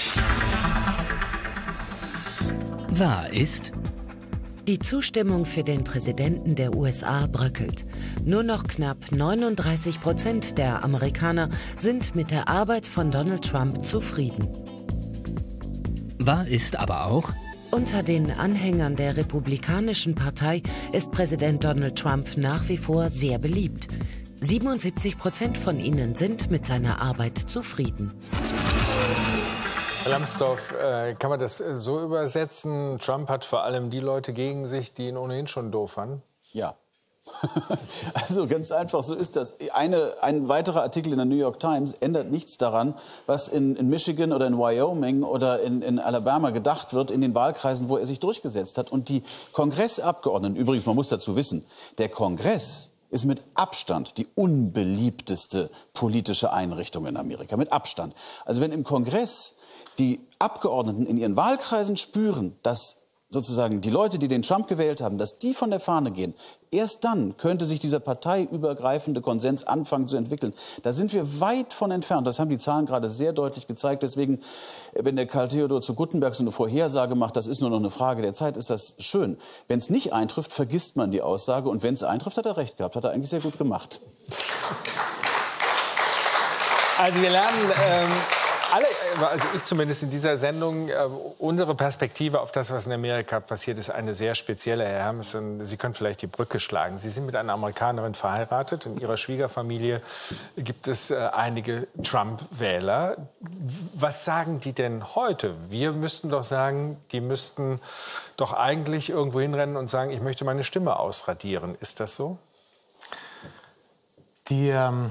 [SPEAKER 3] Wahr ist:
[SPEAKER 1] Die Zustimmung für den Präsidenten der U S A bröckelt. Nur noch knapp neununddreißig Prozent der Amerikaner sind mit der Arbeit von Donald Trump zufrieden.
[SPEAKER 3] Wahr ist aber auch:
[SPEAKER 1] Unter den Anhängern der Republikanischen Partei ist Präsident Donald Trump nach wie vor sehr beliebt. siebenundsiebzig Prozent von ihnen sind mit seiner Arbeit zufrieden.
[SPEAKER 2] Herr Lambsdorff, äh, kann man das so übersetzen? Trump hat vor allem die Leute gegen sich, die ihn ohnehin schon doof fanden?
[SPEAKER 8] Ja. Also ganz einfach, so ist das. Eine, ein weiterer Artikel in der New York Times ändert nichts daran, was in, in Michigan oder in Wyoming oder in, in Alabama gedacht wird, in den Wahlkreisen, wo er sich durchgesetzt hat. Und die Kongressabgeordneten, übrigens, man muss dazu wissen, der Kongress ist mit Abstand die unbeliebteste politische Einrichtung in Amerika. Mit Abstand. Also wenn im Kongress die Abgeordneten in ihren Wahlkreisen spüren, dass sozusagen die Leute, die den Trump gewählt haben, dass die von der Fahne gehen, erst dann könnte sich dieser parteiübergreifende Konsens anfangen zu entwickeln. Da sind wir weit von entfernt. Das haben die Zahlen gerade sehr deutlich gezeigt. Deswegen, wenn der Karl Theodor zu Guttenberg so eine Vorhersage macht, das ist nur noch eine Frage der Zeit, ist das schön. Wenn es nicht eintrifft, vergisst man die Aussage. Und wenn es eintrifft, hat er recht gehabt. Hat er eigentlich sehr gut gemacht.
[SPEAKER 2] Also wir lernen ähm, alle, also ich zumindest in dieser Sendung, äh, unsere Perspektive auf das, was in Amerika passiert, ist eine sehr spezielle. Herr Hermsen, Sie können vielleicht die Brücke schlagen. Sie sind mit einer Amerikanerin verheiratet. In Ihrer Schwiegerfamilie gibt es äh, einige Trump-Wähler. Was sagen die denn heute? Wir müssten doch sagen, die müssten doch eigentlich irgendwo hinrennen und sagen, ich möchte meine Stimme ausradieren. Ist das so?
[SPEAKER 7] Die... Ähm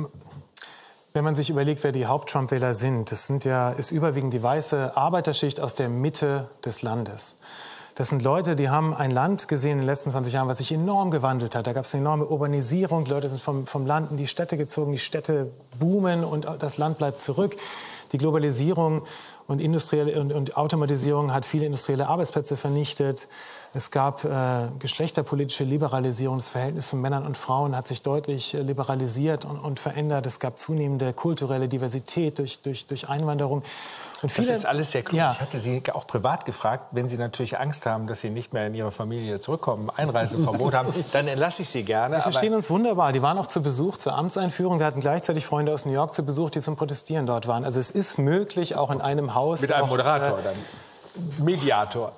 [SPEAKER 7] Wenn man sich überlegt, wer die Haupt-Trump-Wähler sind, das sind ja, ist überwiegend die weiße Arbeiterschicht aus der Mitte des Landes. Das sind Leute, die haben ein Land gesehen in den letzten zwanzig Jahren, was sich enorm gewandelt hat. Da gab es eine enorme Urbanisierung, die Leute sind vom, vom Land in die Städte gezogen, die Städte boomen und das Land bleibt zurück. Die Globalisierung und, industrielle, und, und Automatisierung hat viele industrielle Arbeitsplätze vernichtet. Es gab äh, geschlechterpolitische Liberalisierung. Das Verhältnis von Männern und Frauen hat sich deutlich äh, liberalisiert und, und verändert. Es gab zunehmende kulturelle Diversität durch, durch, durch Einwanderung. Und viele,
[SPEAKER 2] das ist alles sehr klug.
[SPEAKER 7] Ja.
[SPEAKER 2] Ich hatte Sie auch privat gefragt, wenn Sie natürlich Angst haben, dass Sie nicht mehr in Ihre Familie zurückkommen, Einreiseverbot haben, dann entlasse ich Sie gerne.
[SPEAKER 7] Wir verstehen uns wunderbar. Die waren auch zu Besuch zur Amtseinführung. Wir hatten gleichzeitig Freunde aus New York zu Besuch, die zum Protestieren dort waren. Also es ist möglich, auch in einem Haus...
[SPEAKER 2] Mit einem
[SPEAKER 7] auch,
[SPEAKER 2] Moderator
[SPEAKER 7] äh,
[SPEAKER 2] dann? Mediator.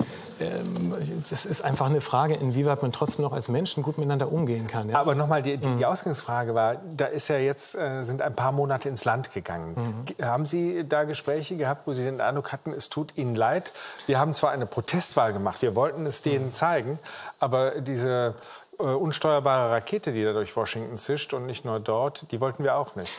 [SPEAKER 7] Das ist einfach eine Frage, inwieweit man trotzdem noch als Menschen gut miteinander umgehen kann. Ja?
[SPEAKER 2] Aber nochmal, die, die, die Ausgangsfrage war, da ist ja jetzt, äh, sind ein paar Monate ins Land gegangen. Mhm. Haben Sie da Gespräche gehabt, wo Sie den Eindruck hatten, es tut Ihnen leid? Wir haben zwar eine Protestwahl gemacht, wir wollten es denen mhm. zeigen, aber diese äh, unsteuerbare Rakete, die da durch Washington zischt und nicht nur dort, die wollten wir auch nicht.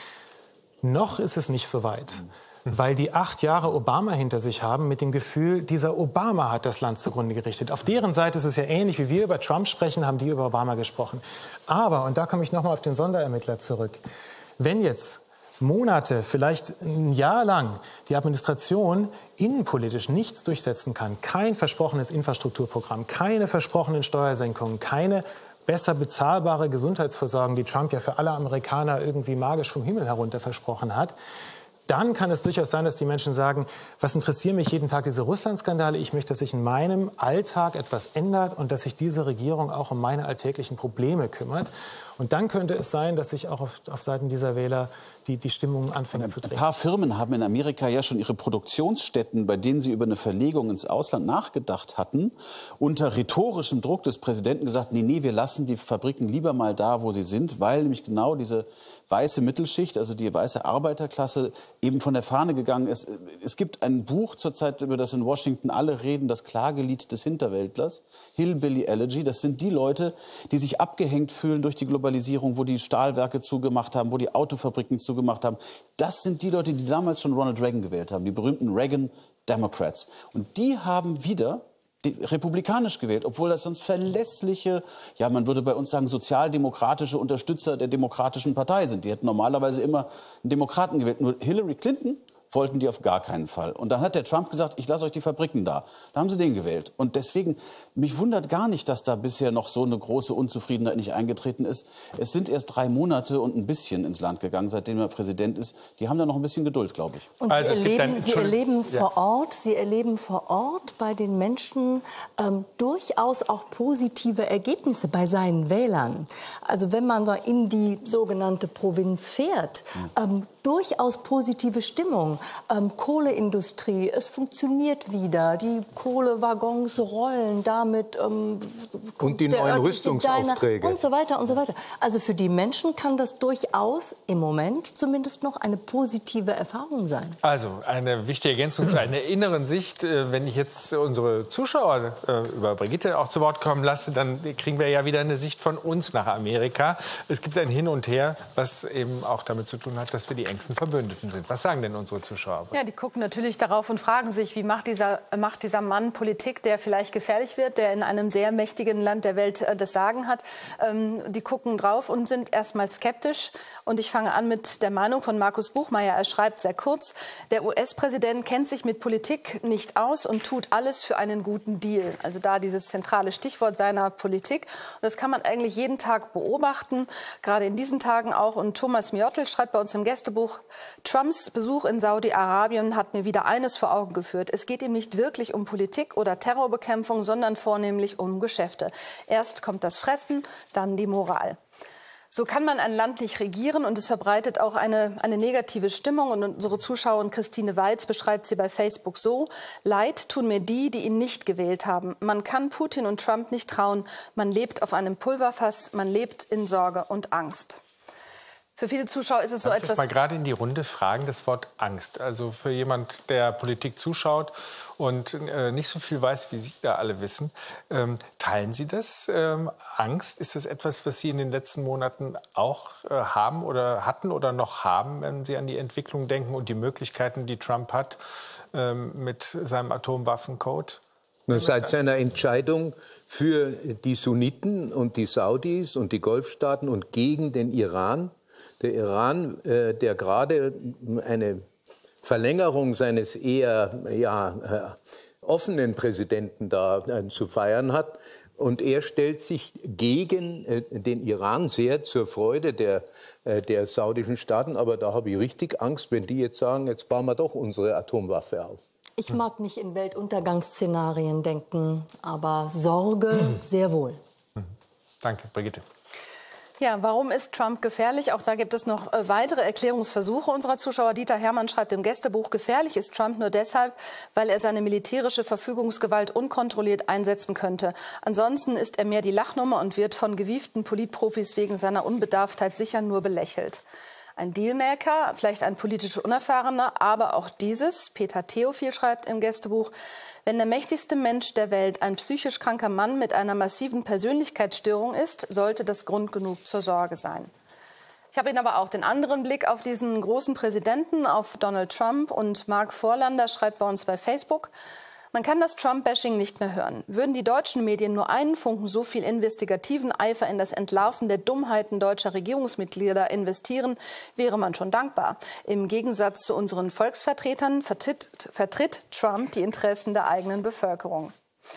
[SPEAKER 7] Noch ist es nicht so weit. Mhm. Weil die acht Jahre Obama hinter sich haben mit dem Gefühl, dieser Obama hat das Land zugrunde gerichtet. Auf deren Seite ist es ja ähnlich, wie wir über Trump sprechen, haben die über Obama gesprochen. Aber, und da komme ich noch mal auf den Sonderermittler zurück, wenn jetzt Monate, vielleicht ein Jahr lang die Administration innenpolitisch nichts durchsetzen kann, kein versprochenes Infrastrukturprogramm, keine versprochenen Steuersenkungen, keine besser bezahlbare Gesundheitsversorgung, die Trump ja für alle Amerikaner irgendwie magisch vom Himmel herunter versprochen hat, dann kann es durchaus sein, dass die Menschen sagen, was interessieren mich jeden Tag diese Russland-Skandale? Ich möchte, dass sich in meinem Alltag etwas ändert und dass sich diese Regierung auch um meine alltäglichen Probleme kümmert. Und dann könnte es sein, dass sich auch auf, auf Seiten dieser Wähler die, die Stimmung anfängt zu drehen.
[SPEAKER 8] Ein paar Firmen haben in Amerika ja schon ihre Produktionsstätten, bei denen sie über eine Verlegung ins Ausland nachgedacht hatten, unter rhetorischem Druck des Präsidenten gesagt, nee, nee, wir lassen die Fabriken lieber mal da, wo sie sind, weil nämlich genau diese weiße Mittelschicht, also die weiße Arbeiterklasse, eben von der Fahne gegangen ist. Es gibt ein Buch zurzeit, über das in Washington alle reden, das Klagelied des Hinterwäldlers, Hillbilly Elegy. Das sind die Leute, die sich abgehängt fühlen durch die Globalisierung, wo die Stahlwerke zugemacht haben, wo die Autofabriken zugemacht haben. Das sind die Leute, die damals schon Ronald Reagan gewählt haben, die berühmten Reagan Democrats. Und die haben wieder republikanisch gewählt, obwohl das sonst verlässliche, ja, man würde bei uns sagen, sozialdemokratische Unterstützer der Demokratischen Partei sind. Die hätten normalerweise immer einen Demokraten gewählt. Nur Hillary Clinton wollten die auf gar keinen Fall. Und dann hat der Trump gesagt, ich lasse euch die Fabriken da. Da haben sie den gewählt. Und deswegen, mich wundert gar nicht, dass da bisher noch so eine große Unzufriedenheit nicht eingetreten ist. Es sind erst drei Monate und ein bisschen ins Land gegangen, seitdem er Präsident ist. Die haben da noch ein bisschen Geduld, glaube ich.
[SPEAKER 5] Und
[SPEAKER 2] also
[SPEAKER 5] Sie, erleben, ein, Sie erleben vor Ort, Sie erleben vor Ort bei den Menschen ähm, durchaus auch positive Ergebnisse bei seinen Wählern. Also wenn man da in die sogenannte Provinz fährt, ähm, durchaus positive Stimmung. Ähm, Kohleindustrie, es funktioniert wieder. Die Kohlewaggons rollen damit. Ähm,
[SPEAKER 4] und die neuen Rüstungsaufträge.
[SPEAKER 5] Und so weiter und so weiter. Also für die Menschen kann das durchaus im Moment zumindest noch eine positive Erfahrung sein.
[SPEAKER 2] Also eine wichtige Ergänzung zu einer inneren Sicht. Wenn ich jetzt unsere Zuschauer äh, über Brigitte auch zu Wort kommen lasse, dann kriegen wir ja wieder eine Sicht von uns nach Amerika. Es gibt ein Hin und Her, was eben auch damit zu tun hat, dass wir die engsten Verbündeten sind. Was sagen denn unsere Zuschauer?
[SPEAKER 9] Ja, die gucken natürlich darauf und fragen sich, wie macht dieser, macht dieser Mann Politik, der vielleicht gefährlich wird, der in einem sehr mächtigen Land der Welt äh, das Sagen hat. Ähm, die gucken drauf und sind erstmal skeptisch. Und ich fange an mit der Meinung von Markus Buchmeier. Er schreibt sehr kurz, der U S-Präsident kennt sich mit Politik nicht aus und tut alles für einen guten Deal. Also da dieses zentrale Stichwort seiner Politik. Und das kann man eigentlich jeden Tag beobachten, gerade in diesen Tagen auch. Und Thomas Mjörtl schreibt bei uns im Gästebuch, Trumps Besuch in Saudi-Arabien hat mir wieder eines vor Augen geführt. Es geht ihm nicht wirklich um Politik oder Terrorbekämpfung, sondern vornehmlich um Geschäfte. Erst kommt das Fressen, dann die Moral. So kann man ein Land nicht regieren und es verbreitet auch eine, eine negative Stimmung. Und unsere Zuschauerin Christine Weiz beschreibt sie bei Facebook so: Leid tun mir die, die ihn nicht gewählt haben. Man kann Putin und Trump nicht trauen. Man lebt auf einem Pulverfass. Man lebt in Sorge und Angst. Für viele Zuschauer ist es so
[SPEAKER 2] etwas...
[SPEAKER 9] etwas...
[SPEAKER 2] Ich mal gerade in die Runde fragen, das Wort Angst. Also für jemand, der Politik zuschaut und äh, nicht so viel weiß, wie Sie da alle wissen, ähm, teilen Sie das? Ähm, Angst, ist das etwas, was Sie in den letzten Monaten auch äh, haben oder hatten oder noch haben, wenn Sie an die Entwicklung denken und die Möglichkeiten, die Trump hat ähm, mit seinem Atomwaffencode?
[SPEAKER 4] Seit seiner Entscheidung für die Sunniten und die Saudis und die Golfstaaten und gegen den Iran, der Iran, äh, der gerade eine Verlängerung seines eher ja, äh, offenen Präsidenten da äh, zu feiern hat. Und er stellt sich gegen äh, den Iran sehr zur Freude der, äh, der saudischen Staaten. Aber da habe ich richtig Angst, wenn die jetzt sagen, jetzt bauen wir doch unsere Atomwaffe auf.
[SPEAKER 5] Ich mag nicht in Weltuntergangsszenarien denken, aber Sorge sehr wohl.
[SPEAKER 2] Danke, Brigitte.
[SPEAKER 9] Ja, warum ist Trump gefährlich? Auch da gibt es noch äh, weitere Erklärungsversuche unserer Zuschauer. Dieter Hermann schreibt im Gästebuch: Gefährlich ist Trump nur deshalb, weil er seine militärische Verfügungsgewalt unkontrolliert einsetzen könnte. Ansonsten ist er mehr die Lachnummer und wird von gewieften Politprofis wegen seiner Unbedarftheit sicher nur belächelt. Ein Dealmaker, vielleicht ein politisch Unerfahrener, aber auch dieses. Peter Theophil schreibt im Gästebuch: Wenn der mächtigste Mensch der Welt ein psychisch kranker Mann mit einer massiven Persönlichkeitsstörung ist, sollte das Grund genug zur Sorge sein. Ich habe Ihnen aber auch den anderen Blick auf diesen großen Präsidenten, auf Donald Trump. Und Marc Vorlander schreibt bei uns bei Facebook: Man kann das Trump-Bashing nicht mehr hören. Würden die deutschen Medien nur einen Funken so viel investigativen Eifer in das Entlarven der Dummheiten deutscher Regierungsmitglieder investieren, wäre man schon dankbar. Im Gegensatz zu unseren Volksvertretern vertritt, vertritt Trump die Interessen der eigenen Bevölkerung.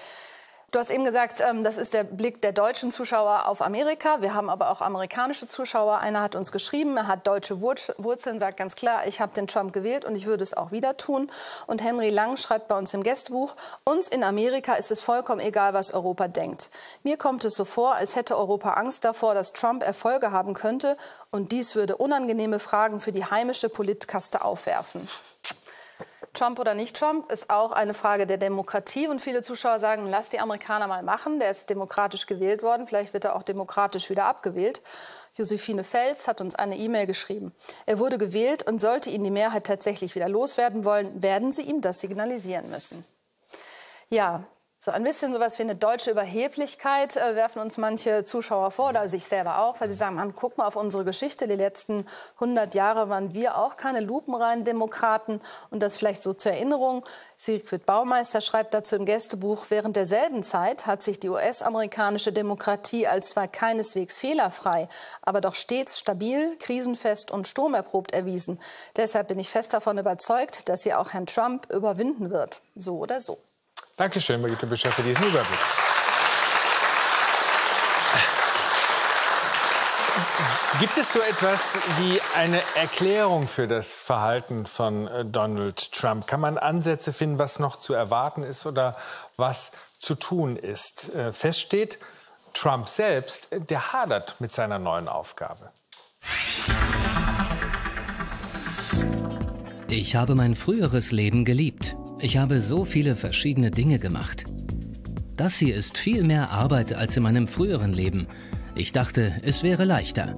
[SPEAKER 9] Du hast eben gesagt, das ist der Blick der deutschen Zuschauer auf Amerika. Wir haben aber auch amerikanische Zuschauer. Einer hat uns geschrieben, er hat deutsche Wurzeln, sagt ganz klar, ich habe den Trump gewählt und ich würde es auch wieder tun. Und Henry Lang schreibt bei uns im Gästebuch: Uns in Amerika ist es vollkommen egal, was Europa denkt. Mir kommt es so vor, als hätte Europa Angst davor, dass Trump Erfolge haben könnte. Und dies würde unangenehme Fragen für die heimische Politkaste aufwerfen. Trump oder nicht Trump ist auch eine Frage der Demokratie. Und viele Zuschauer sagen, lass die Amerikaner mal machen. Der ist demokratisch gewählt worden. Vielleicht wird er auch demokratisch wieder abgewählt. Josephine Fels hat uns eine E-Mail geschrieben. Er wurde gewählt und sollte ihn die Mehrheit tatsächlich wieder loswerden wollen, werden sie ihm das signalisieren müssen. Ja, so ein bisschen sowas wie eine deutsche Überheblichkeit äh, werfen uns manche Zuschauer vor, oder sich selber auch, weil sie sagen, man, guck mal auf unsere Geschichte. Die letzten hundert Jahre waren wir auch keine lupenreinen Demokraten. Und das vielleicht so zur Erinnerung. Siegfried Baumeister schreibt dazu im Gästebuch: Während derselben Zeit hat sich die U S-amerikanische Demokratie als zwar keineswegs fehlerfrei, aber doch stets stabil, krisenfest und sturmerprobt erwiesen. Deshalb bin ich fest davon überzeugt, dass sie auch Herrn Trump überwinden wird. So oder so.
[SPEAKER 2] Dankeschön, Brigitte Bischof, für diesen Überblick. Gibt es so etwas wie eine Erklärung für das Verhalten von Donald Trump? Kann man Ansätze finden, was noch zu erwarten ist oder was zu tun ist? Fest steht, Trump selbst, der hadert mit seiner neuen Aufgabe.
[SPEAKER 3] Ich habe mein früheres Leben geliebt. Ich habe so viele verschiedene Dinge gemacht. Das hier ist viel mehr Arbeit als in meinem früheren Leben. Ich dachte, es wäre leichter.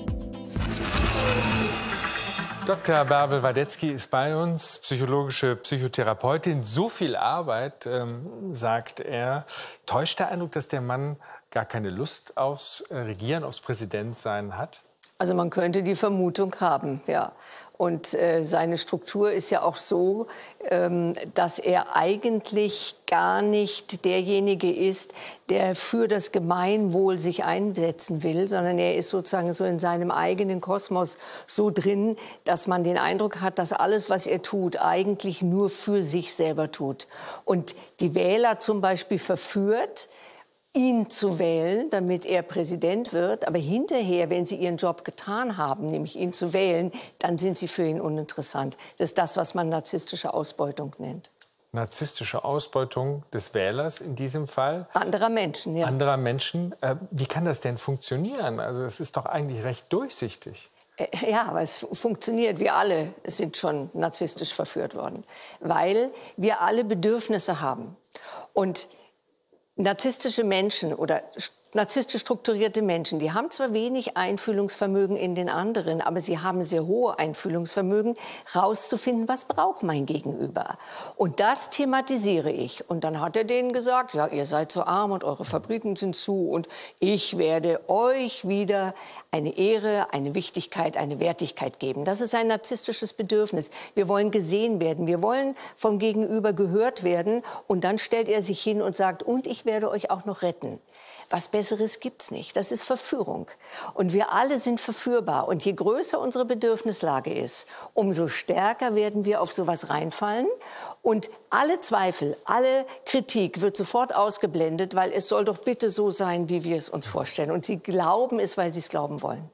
[SPEAKER 2] Doktor Bärbel Wadetzky ist bei uns, psychologische Psychotherapeutin. So viel Arbeit, ähm, sagt er. Täuscht der Eindruck, dass der Mann gar keine Lust aufs Regieren, aufs Präsidentsein hat?
[SPEAKER 10] Also man könnte die Vermutung haben, ja. Und äh, seine Struktur ist ja auch so, ähm, dass er eigentlich gar nicht derjenige ist, der für das Gemeinwohl sich einsetzen will, sondern er ist sozusagen so in seinem eigenen Kosmos so drin, dass man den Eindruck hat, dass alles, was er tut, eigentlich nur für sich selber tut. Und die Wähler zum Beispiel verführt, ihn zu wählen, damit er Präsident wird. Aber hinterher, wenn sie ihren Job getan haben, nämlich ihn zu wählen, dann sind sie für ihn uninteressant. Das ist das, was man narzisstische Ausbeutung nennt.
[SPEAKER 2] narzisstische Ausbeutung des Wählers in diesem Fall.
[SPEAKER 10] Anderer Menschen, ja.
[SPEAKER 2] Anderer Menschen. Äh, wie kann das denn funktionieren? Also es ist doch eigentlich recht durchsichtig.
[SPEAKER 10] Ja, aber es funktioniert. Wir alle sind schon narzisstisch verführt worden, weil wir alle Bedürfnisse haben. Und narzisstische Menschen oder narzisstisch strukturierte Menschen, die haben zwar wenig Einfühlungsvermögen in den anderen, aber sie haben sehr hohe Einfühlungsvermögen, rauszufinden, was braucht mein Gegenüber. Und das thematisiere ich. Und dann hat er denen gesagt, ja, ihr seid so arm und eure Fabriken sind zu und ich werde euch wieder eine Ehre, eine Wichtigkeit, eine Wertigkeit geben. Das ist ein narzisstisches Bedürfnis. Wir wollen gesehen werden, wir wollen vom Gegenüber gehört werden. Und dann stellt er sich hin und sagt, und ich werde euch auch noch retten. Was Besseres gibt's nicht. Das ist Verführung. Und wir alle sind verführbar. Und je größer unsere Bedürfnislage ist, umso stärker werden wir auf sowas reinfallen. Und alle Zweifel, alle Kritik wird sofort ausgeblendet, weil es soll doch bitte so sein, wie wir es uns vorstellen. Und sie glauben es, weil sie es glauben wollen.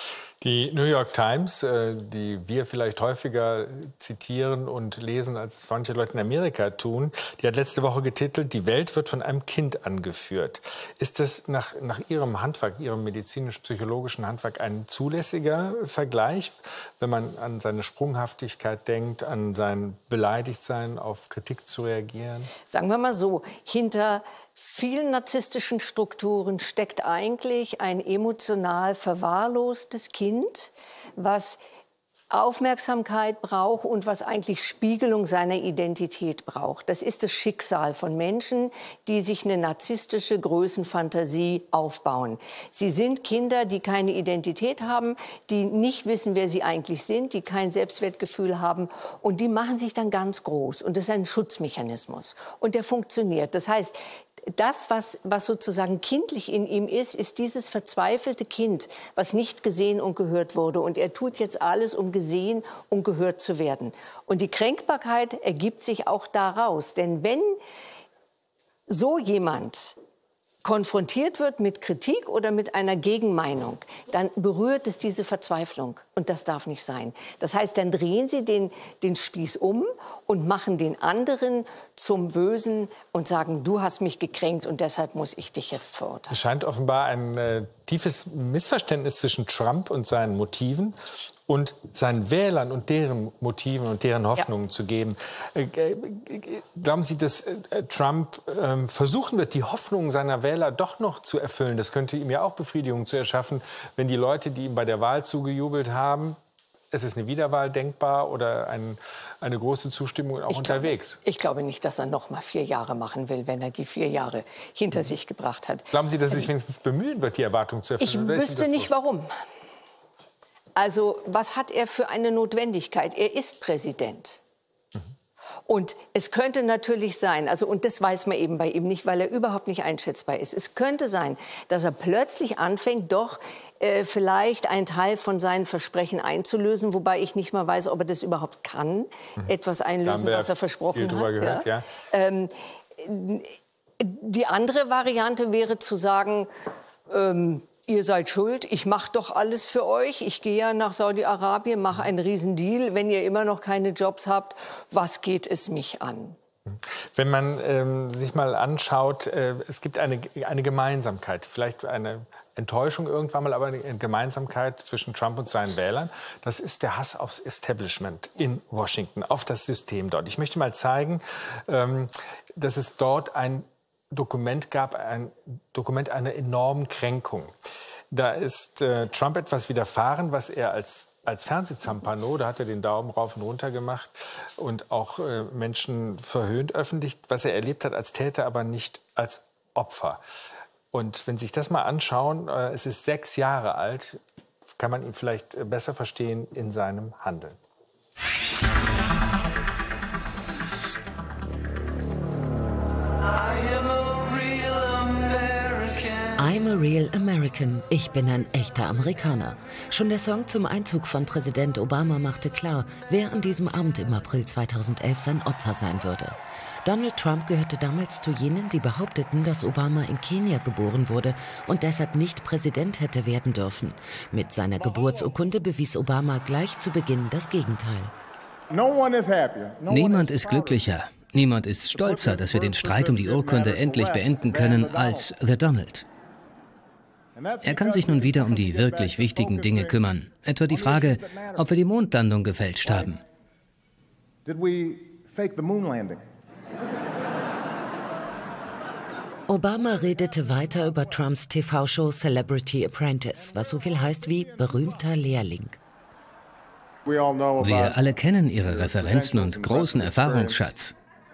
[SPEAKER 2] Die New York Times, die wir vielleicht häufiger zitieren und lesen, als manche Leute in Amerika tun, die hat letzte Woche getitelt, die Welt wird von einem Kind angeführt. Ist das nach, nach Ihrem Handwerk, Ihrem medizinisch-psychologischen Handwerk ein zulässiger Vergleich, wenn man an seine Sprunghaftigkeit denkt, an sein Beleidigtsein, auf Kritik zu reagieren?
[SPEAKER 10] Sagen wir mal so, hinter vielen narzisstischen Strukturen steckt eigentlich ein emotional verwahrlostes Kind, was Aufmerksamkeit braucht und was eigentlich Spiegelung seiner Identität braucht. Das ist das Schicksal von Menschen, die sich eine narzisstische Größenfantasie aufbauen. Sie sind Kinder, die keine Identität haben, die nicht wissen, wer sie eigentlich sind, die kein Selbstwertgefühl haben und die machen sich dann ganz groß. Und das ist ein Schutzmechanismus und der funktioniert. Das heißt, das, was, was sozusagen kindlich in ihm ist, ist dieses verzweifelte Kind, was nicht gesehen und gehört wurde. Und er tut jetzt alles, um gesehen und gehört zu werden. Und die Kränkbarkeit ergibt sich auch daraus. Denn wenn so jemand konfrontiert wird mit Kritik oder mit einer Gegenmeinung, dann berührt es diese Verzweiflung. Und das darf nicht sein. Das heißt, dann drehen sie den, den Spieß um und machen den anderen zum Bösen und sagen, du hast mich gekränkt und deshalb muss ich dich jetzt verurteilen.
[SPEAKER 2] Es scheint offenbar ein äh, tiefes Missverständnis zwischen Trump und seinen Motiven und seinen Wählern und deren Motiven und deren Hoffnungen ja. zu geben. Äh, äh, glauben Sie, dass äh, Trump äh, versuchen wird, die Hoffnungen seiner Wähler doch noch zu erfüllen? Das könnte ihm ja auch Befriedigung zu erschaffen, wenn die Leute, die ihm bei der Wahl zugejubelt haben, es ist eine Wiederwahl denkbar oder ein, eine große Zustimmung auch ich unterwegs?
[SPEAKER 10] Glaube, ich glaube nicht, dass er noch mal vier Jahre machen will, wenn er die vier Jahre hinter mhm. sich gebracht hat.
[SPEAKER 2] Glauben Sie, dass er sich wenigstens bemühen wird, die Erwartung zu erfüllen?
[SPEAKER 10] Ich wüsste nicht, warum. Also, was hat er für eine Notwendigkeit? Er ist Präsident. Mhm. Und es könnte natürlich sein, also, und das weiß man eben bei ihm nicht, weil er überhaupt nicht einschätzbar ist. Es könnte sein, dass er plötzlich anfängt, doch äh, vielleicht einen Teil von seinen Versprechen einzulösen, wobei ich nicht mal weiß, ob er das überhaupt kann, mhm. etwas einlösen, was er versprochen hat.
[SPEAKER 2] Gehört, ja. Ja.
[SPEAKER 10] Ähm, die andere Variante wäre zu sagen, ähm, ihr seid schuld, ich mache doch alles für euch. Ich gehe ja nach Saudi-Arabien, mache einen Riesendeal. Wenn ihr immer noch keine Jobs habt, was geht es mich an?
[SPEAKER 2] Wenn man ähm, sich mal anschaut, äh, es gibt eine, eine Gemeinsamkeit, vielleicht eine Enttäuschung irgendwann mal, aber eine Gemeinsamkeit zwischen Trump und seinen Wählern. Das ist der Hass aufs Establishment in Washington, auf das System dort. Ich möchte mal zeigen, ähm, dass es dort ein Dokument gab, ein Dokument einer enormen Kränkung. Da ist äh, Trump etwas widerfahren, was er als, als Fernsehzampano, da hat er den Daumen rauf und runter gemacht und auch äh, Menschen verhöhnt öffentlich, was er erlebt hat als Täter, aber nicht als Opfer. Und wenn Sie sich das mal anschauen, äh, es ist sechs Jahre alt, kann man ihn vielleicht besser verstehen in seinem Handeln.
[SPEAKER 1] I'm a real American. Ich bin ein echter Amerikaner. Schon der Song zum Einzug von Präsident Obama machte klar, wer an diesem Abend im April zweitausendelf sein Opfer sein würde. Donald Trump gehörte damals zu jenen, die behaupteten, dass Obama in Kenia geboren wurde und deshalb nicht Präsident hätte werden dürfen. Mit seiner Geburtsurkunde bewies Obama gleich zu Beginn das Gegenteil.
[SPEAKER 3] Niemand ist glücklicher Niemand ist stolzer, dass wir den Streit um die Urkunde endlich beenden können, als The Donald. Er kann sich nun wieder um die wirklich wichtigen Dinge kümmern. Etwa die Frage, ob wir die Mondlandung gefälscht haben.
[SPEAKER 1] Obama redete weiter über Trumps T V-Show Celebrity Apprentice, was so viel heißt wie berühmter Lehrling.
[SPEAKER 3] Wir alle kennen ihre Referenzen und großen Erfahrungsschatz.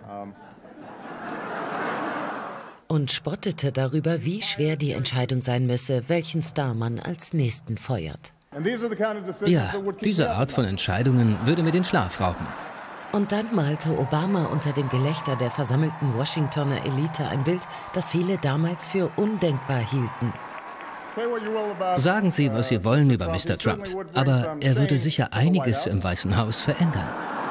[SPEAKER 1] Und spottete darüber, wie schwer die Entscheidung sein müsse, welchen Star man als Nächsten feuert.
[SPEAKER 3] Ja, diese Art von Entscheidungen würde mir den Schlaf rauben.
[SPEAKER 1] Und dann malte Obama unter dem Gelächter der versammelten Washingtoner Elite ein Bild, das viele damals für undenkbar hielten.
[SPEAKER 3] Sagen Sie, was Sie wollen über Mister Trump, aber er würde sicher einiges im Weißen Haus verändern.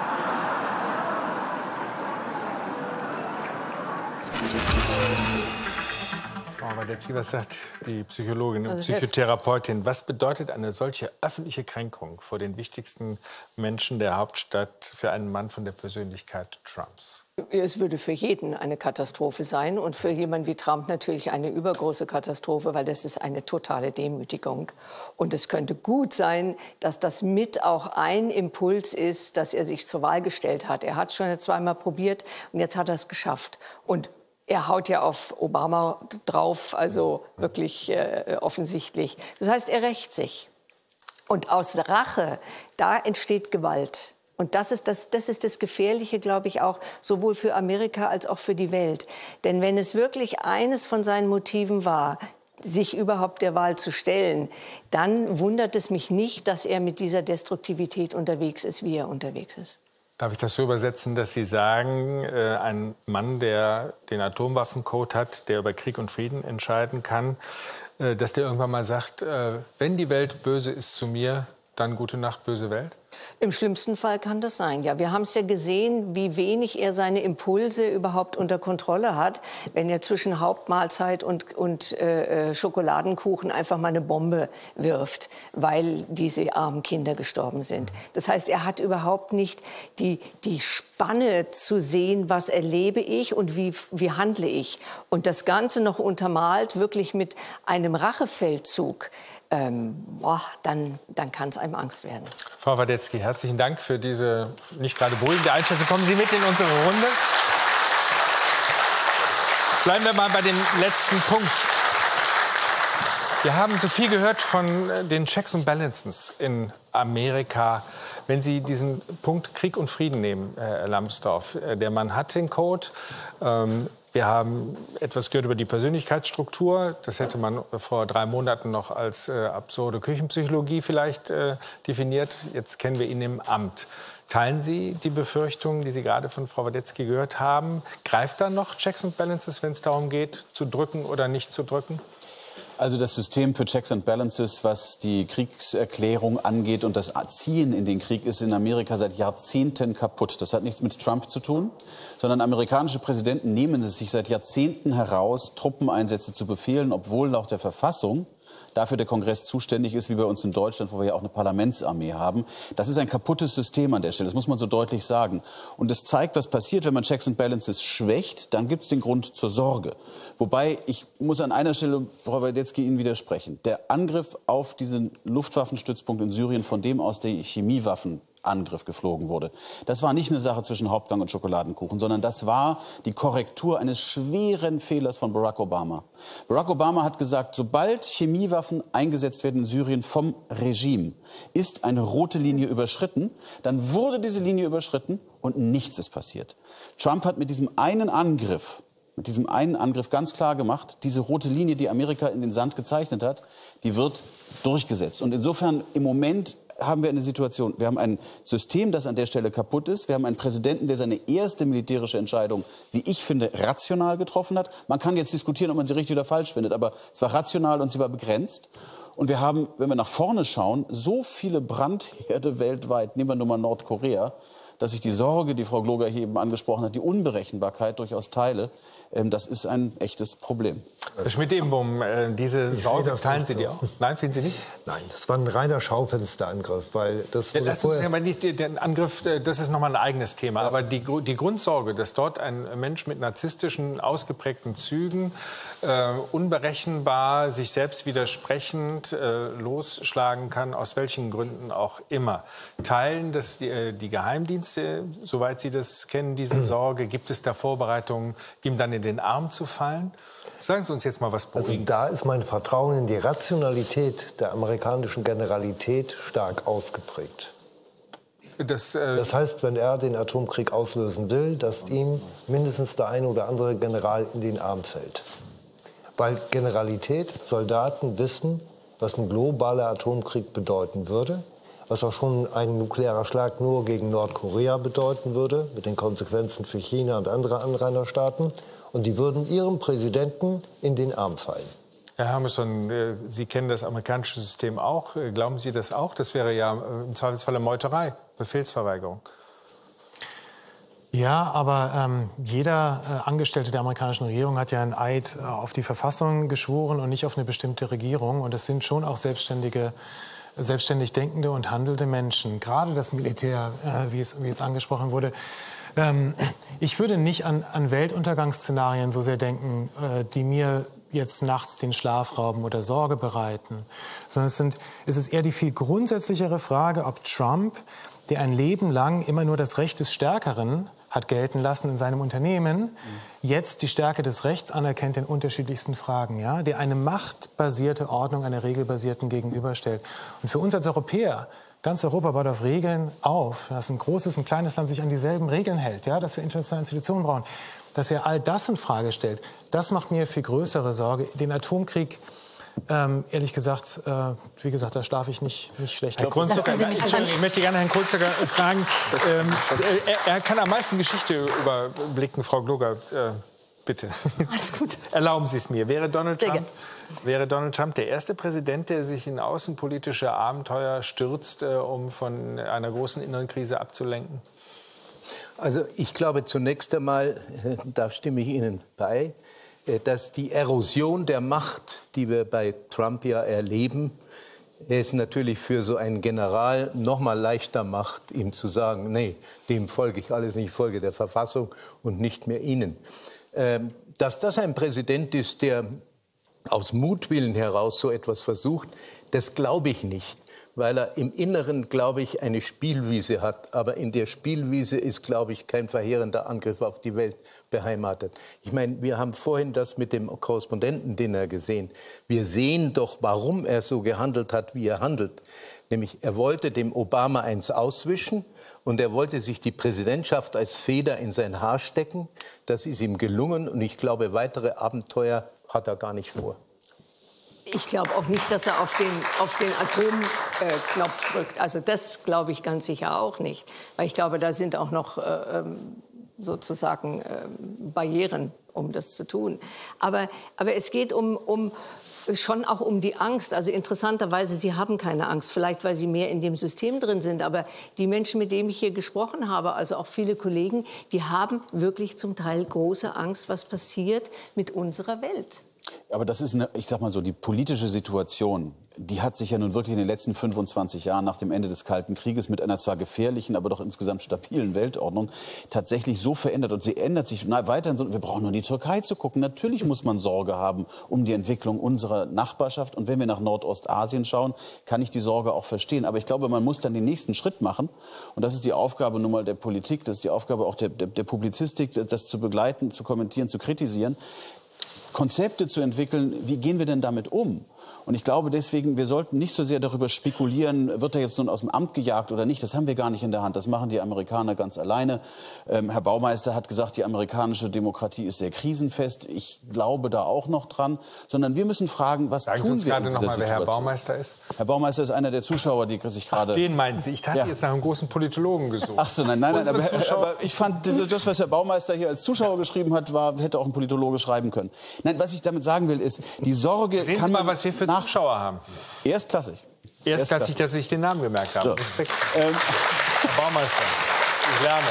[SPEAKER 2] Was sagt die Psychologin und Psychotherapeutin? Was bedeutet eine solche öffentliche Kränkung vor den wichtigsten Menschen der Hauptstadt für einen Mann von der Persönlichkeit Trumps?
[SPEAKER 10] Es würde für jeden eine Katastrophe sein und für jemanden wie Trump natürlich eine übergroße Katastrophe, weil das ist eine totale Demütigung. Und es könnte gut sein, dass das mit auch ein Impuls ist, dass er sich zur Wahl gestellt hat. Er hat es schon zweimal probiert und jetzt hat er es geschafft. Und er haut ja auf Obama drauf, also wirklich äh, offensichtlich. Das heißt, er rächt sich. Und aus Rache, da entsteht Gewalt. Und das ist das, das ist das Gefährliche, glaube ich, auch sowohl für Amerika als auch für die Welt. Denn wenn es wirklich eines von seinen Motiven war, sich überhaupt der Wahl zu stellen, dann wundert es mich nicht, dass er mit dieser Destruktivität unterwegs ist, wie er unterwegs ist.
[SPEAKER 2] Darf ich das so übersetzen, dass Sie sagen, äh, ein Mann, der den Atomwaffencode hat, der über Krieg und Frieden entscheiden kann, äh, dass der irgendwann mal sagt, äh, wenn die Welt böse ist zu mir, dann gute Nacht, böse Welt?
[SPEAKER 10] Im schlimmsten Fall kann das sein, ja. Wir haben es ja gesehen, wie wenig er seine Impulse überhaupt unter Kontrolle hat, wenn er zwischen Hauptmahlzeit und, und äh, Schokoladenkuchen einfach mal eine Bombe wirft, weil diese armen Kinder gestorben sind. Das heißt, er hat überhaupt nicht die, die Spanne zu sehen, was erlebe ich und wie, wie handle ich. Und das Ganze noch untermalt wirklich mit einem Rachefeldzug. Ähm, boah, dann, dann kann es einem Angst werden.
[SPEAKER 2] Frau Wadetzky, herzlichen Dank für diese nicht gerade beruhigende Einschätzung. Kommen Sie mit in unsere Runde. Bleiben wir mal bei dem letzten Punkt. Wir haben so viel gehört von den Checks und Balances in Amerika. Wenn Sie diesen Punkt Krieg und Frieden nehmen, Herr Lambsdorff, der Mann hat den Code. Ähm, Wir haben etwas gehört über die Persönlichkeitsstruktur. Das hätte man vor drei Monaten noch als äh, absurde Küchenpsychologie vielleicht äh, definiert. Jetzt kennen wir ihn im Amt. Teilen Sie die Befürchtungen, die Sie gerade von Frau Wadetzky gehört haben? Greift da noch Checks and Balances, wenn es darum geht, zu drücken oder nicht zu drücken?
[SPEAKER 8] Also das System für Checks and Balances, was die Kriegserklärung angeht und das Ziehen in den Krieg, ist in Amerika seit Jahrzehnten kaputt. Das hat nichts mit Trump zu tun, sondern amerikanische Präsidenten nehmen es sich seit Jahrzehnten heraus, Truppeneinsätze zu befehlen, obwohl laut der Verfassung dafür der Kongress zuständig ist, wie bei uns in Deutschland, wo wir ja auch eine Parlamentsarmee haben. Das ist ein kaputtes System an der Stelle, das muss man so deutlich sagen. Und es zeigt, was passiert, wenn man Checks and Balances schwächt, dann gibt es den Grund zur Sorge. Wobei, ich muss an einer Stelle, Frau Wadetzky, Ihnen widersprechen. Der Angriff auf diesen Luftwaffenstützpunkt in Syrien, von dem aus der Chemiewaffen Angriff geflogen wurde. Das war nicht eine Sache zwischen Hauptgang und Schokoladenkuchen, sondern das war die Korrektur eines schweren Fehlers von Barack Obama. Barack Obama hat gesagt, sobald Chemiewaffen eingesetzt werden in Syrien vom Regime, ist eine rote Linie überschritten. Dann wurde diese Linie überschritten und nichts ist passiert. Trump hat mit diesem einen Angriff mit diesem einen Angriff ganz klar gemacht, diese rote Linie, die Amerika in den Sand gezeichnet hat, die wird durchgesetzt. Und insofern im Moment haben wir eine Situation, wir haben ein System, das an der Stelle kaputt ist. Wir haben einen Präsidenten, der seine erste militärische Entscheidung, wie ich finde, rational getroffen hat. Man kann jetzt diskutieren, ob man sie richtig oder falsch findet, aber es war rational und sie war begrenzt. Und wir haben, wenn wir nach vorne schauen, so viele Brandherde weltweit, nehmen wir nur mal Nordkorea, dass ich die Sorge, die Frau Gloger hier eben angesprochen hat, die Unberechenbarkeit durchaus teile. Ähm, das ist ein echtes Problem.
[SPEAKER 2] Herr Schmidt-Ebenbohm, äh, diese
[SPEAKER 6] Ich
[SPEAKER 2] Sorge teilen Sie
[SPEAKER 6] so.
[SPEAKER 2] die auch? Nein, finden Sie nicht?
[SPEAKER 6] Nein, das war ein reiner Schaufensterangriff, weil das
[SPEAKER 2] Ja,
[SPEAKER 6] wurde
[SPEAKER 2] lassen Sie
[SPEAKER 6] vorher...
[SPEAKER 2] mal nicht den Angriff, das ist nochmal ein eigenes Thema. Aber die, die Grundsorge, dass dort ein Mensch mit narzisstischen, ausgeprägten Zügen, äh, unberechenbar, sich selbst widersprechend äh, losschlagen kann, aus welchen Gründen auch immer. Teilen das die, äh, die Geheimdienste, soweit Sie das kennen, diese Sorge? Gibt es da Vorbereitungen, ihm dann in den Arm zu fallen? Sagen Sie uns jetzt mal was Beruhigendes.
[SPEAKER 6] Also da ist mein Vertrauen in die Rationalität der amerikanischen Generalität stark ausgeprägt.
[SPEAKER 2] Das, äh
[SPEAKER 6] das heißt, wenn er den Atomkrieg auslösen will, dass ihm mindestens der eine oder andere General in den Arm fällt. Weil Generalität, Soldaten wissen, was ein globaler Atomkrieg bedeuten würde, was auch schon ein nuklearer Schlag nur gegen Nordkorea bedeuten würde, mit den Konsequenzen für China und andere Anrainerstaaten. Und die würden ihrem Präsidenten in den Arm fallen.
[SPEAKER 2] Herr Hermansson, Sie kennen das amerikanische System auch. Glauben Sie das auch? Das wäre ja im Zweifelsfall Meuterei, Befehlsverweigerung.
[SPEAKER 7] Ja, aber ähm, jeder äh, Angestellte der amerikanischen Regierung hat ja einen Eid äh, auf die Verfassung geschworen und nicht auf eine bestimmte Regierung. Und das sind schon auch selbstständige, selbstständig denkende und handelnde Menschen. Gerade das Militär, äh, wie es, wie es angesprochen wurde. Ähm, ich würde nicht an, an Weltuntergangsszenarien so sehr denken, äh, die mir jetzt nachts den Schlaf rauben oder Sorge bereiten. Sondern es, sind, es ist eher die viel grundsätzlichere Frage, ob Trump, der ein Leben lang immer nur das Recht des Stärkeren hat gelten lassen in seinem Unternehmen, mhm. jetzt die Stärke des Rechts anerkennt in unterschiedlichsten Fragen, ja? Der eine machtbasierte Ordnung einer regelbasierten gegenüberstellt. Und für uns als Europäer, ganz Europa baut auf Regeln auf, dass ein großes, ein kleines Land sich an dieselben Regeln hält, ja? Dass wir internationale Institutionen brauchen. Dass er all das in Frage stellt, das macht mir viel größere Sorge. Den Atomkrieg, ähm, ehrlich gesagt, äh, wie gesagt, da schlafe ich nicht, nicht schlecht.
[SPEAKER 2] Herr Krunzucker, ich, ich möchte gerne Herrn Krunzucker fragen, ähm, er, er kann am meisten Geschichte überblicken, Frau Gloger, äh, bitte.
[SPEAKER 5] Alles gut.
[SPEAKER 2] Erlauben Sie es mir. Wäre Donald Trump, wäre Donald Trump der erste Präsident, der sich in außenpolitische Abenteuer stürzt, äh, um von einer großen inneren Krise abzulenken?
[SPEAKER 4] Also ich glaube zunächst einmal, da stimme ich Ihnen bei, dass die Erosion der Macht, die wir bei Trump ja erleben, es natürlich für so einen General noch mal leichter macht, ihm zu sagen, nee, dem folge ich alles nicht, ich folge der Verfassung und nicht mehr Ihnen. Dass das ein Präsident ist, der aus Mutwillen heraus so etwas versucht, das glaube ich nicht. Weil er im Inneren, glaube ich, eine Spielwiese hat. Aber in der Spielwiese ist, glaube ich, kein verheerender Angriff auf die Welt beheimatet. Ich meine, wir haben vorhin das mit dem Korrespondentendinner gesehen. Wir sehen doch, warum er so gehandelt hat, wie er handelt. Nämlich, er wollte dem Obama eins auswischen und er wollte sich die Präsidentschaft als Feder in sein Haar stecken. Das ist ihm gelungen und ich glaube, weitere Abenteuer hat er gar nicht vor.
[SPEAKER 10] Ich glaube auch nicht, dass er auf den, auf den Atomknopf äh, drückt. Also das glaube ich ganz sicher auch nicht. Weil ich glaube, da sind auch noch äh, sozusagen äh, Barrieren, um das zu tun. Aber, aber es geht um, um, schon auch um die Angst. Also interessanterweise, Sie haben keine Angst. Vielleicht, weil Sie mehr in dem System drin sind. Aber die Menschen, mit denen ich hier gesprochen habe, also auch viele Kollegen, die haben wirklich zum Teil große Angst, was passiert mit unserer Welt.
[SPEAKER 8] Aber das ist, eine, ich sag mal so, die politische Situation, die hat sich ja nun wirklich in den letzten fünfundzwanzig Jahren nach dem Ende des Kalten Krieges mit einer zwar gefährlichen, aber doch insgesamt stabilen Weltordnung tatsächlich so verändert. Und sie ändert sich weiterhin so. Wir brauchen nur in die Türkei zu gucken. Natürlich muss man Sorge haben um die Entwicklung unserer Nachbarschaft. Und wenn wir nach Nordostasien schauen, kann ich die Sorge auch verstehen. Aber ich glaube, man muss dann den nächsten Schritt machen. Und das ist die Aufgabe nun mal der Politik, das ist die Aufgabe auch der, der, der Publizistik, das zu begleiten, zu kommentieren, zu kritisieren. Konzepte zu entwickeln, wie gehen wir denn damit um? Und ich glaube deswegen, wir sollten nicht so sehr darüber spekulieren, wird er jetzt nun aus dem Amt gejagt oder nicht. Das haben wir gar nicht in der Hand. Das machen die Amerikaner ganz alleine. Ähm, Herr Baumeister hat gesagt, die amerikanische Demokratie ist sehr krisenfest. Ich glaube da auch noch dran. Sondern wir müssen fragen, was
[SPEAKER 2] Sagen
[SPEAKER 8] tun
[SPEAKER 2] Sie uns
[SPEAKER 8] wir
[SPEAKER 2] gerade
[SPEAKER 8] in
[SPEAKER 2] noch
[SPEAKER 8] dieser
[SPEAKER 2] mal, wer
[SPEAKER 8] Situation?
[SPEAKER 2] Herr Baumeister ist?
[SPEAKER 8] Herr Baumeister ist einer der Zuschauer, die sich gerade...
[SPEAKER 2] Ach, den meinen Sie? Ich hatte
[SPEAKER 8] ja.
[SPEAKER 2] jetzt nach einem großen Politologen gesucht.
[SPEAKER 8] Ach so, nein, nein, nein. Aber,
[SPEAKER 2] Zuschauer...
[SPEAKER 8] aber ich fand, das, was Herr Baumeister hier als Zuschauer geschrieben hat, war, hätte auch ein Politologe schreiben können. Nein, was ich damit sagen will, ist, die Sorge...
[SPEAKER 2] Sehen
[SPEAKER 8] kann
[SPEAKER 2] Sie mal, was wir für Zuschauer haben.
[SPEAKER 8] Erstklassig.
[SPEAKER 2] Erstklassig, dass ich den Namen gemerkt habe.
[SPEAKER 8] So.
[SPEAKER 2] Respekt.
[SPEAKER 8] Ähm.
[SPEAKER 2] Herr Baumeister, ich lerne.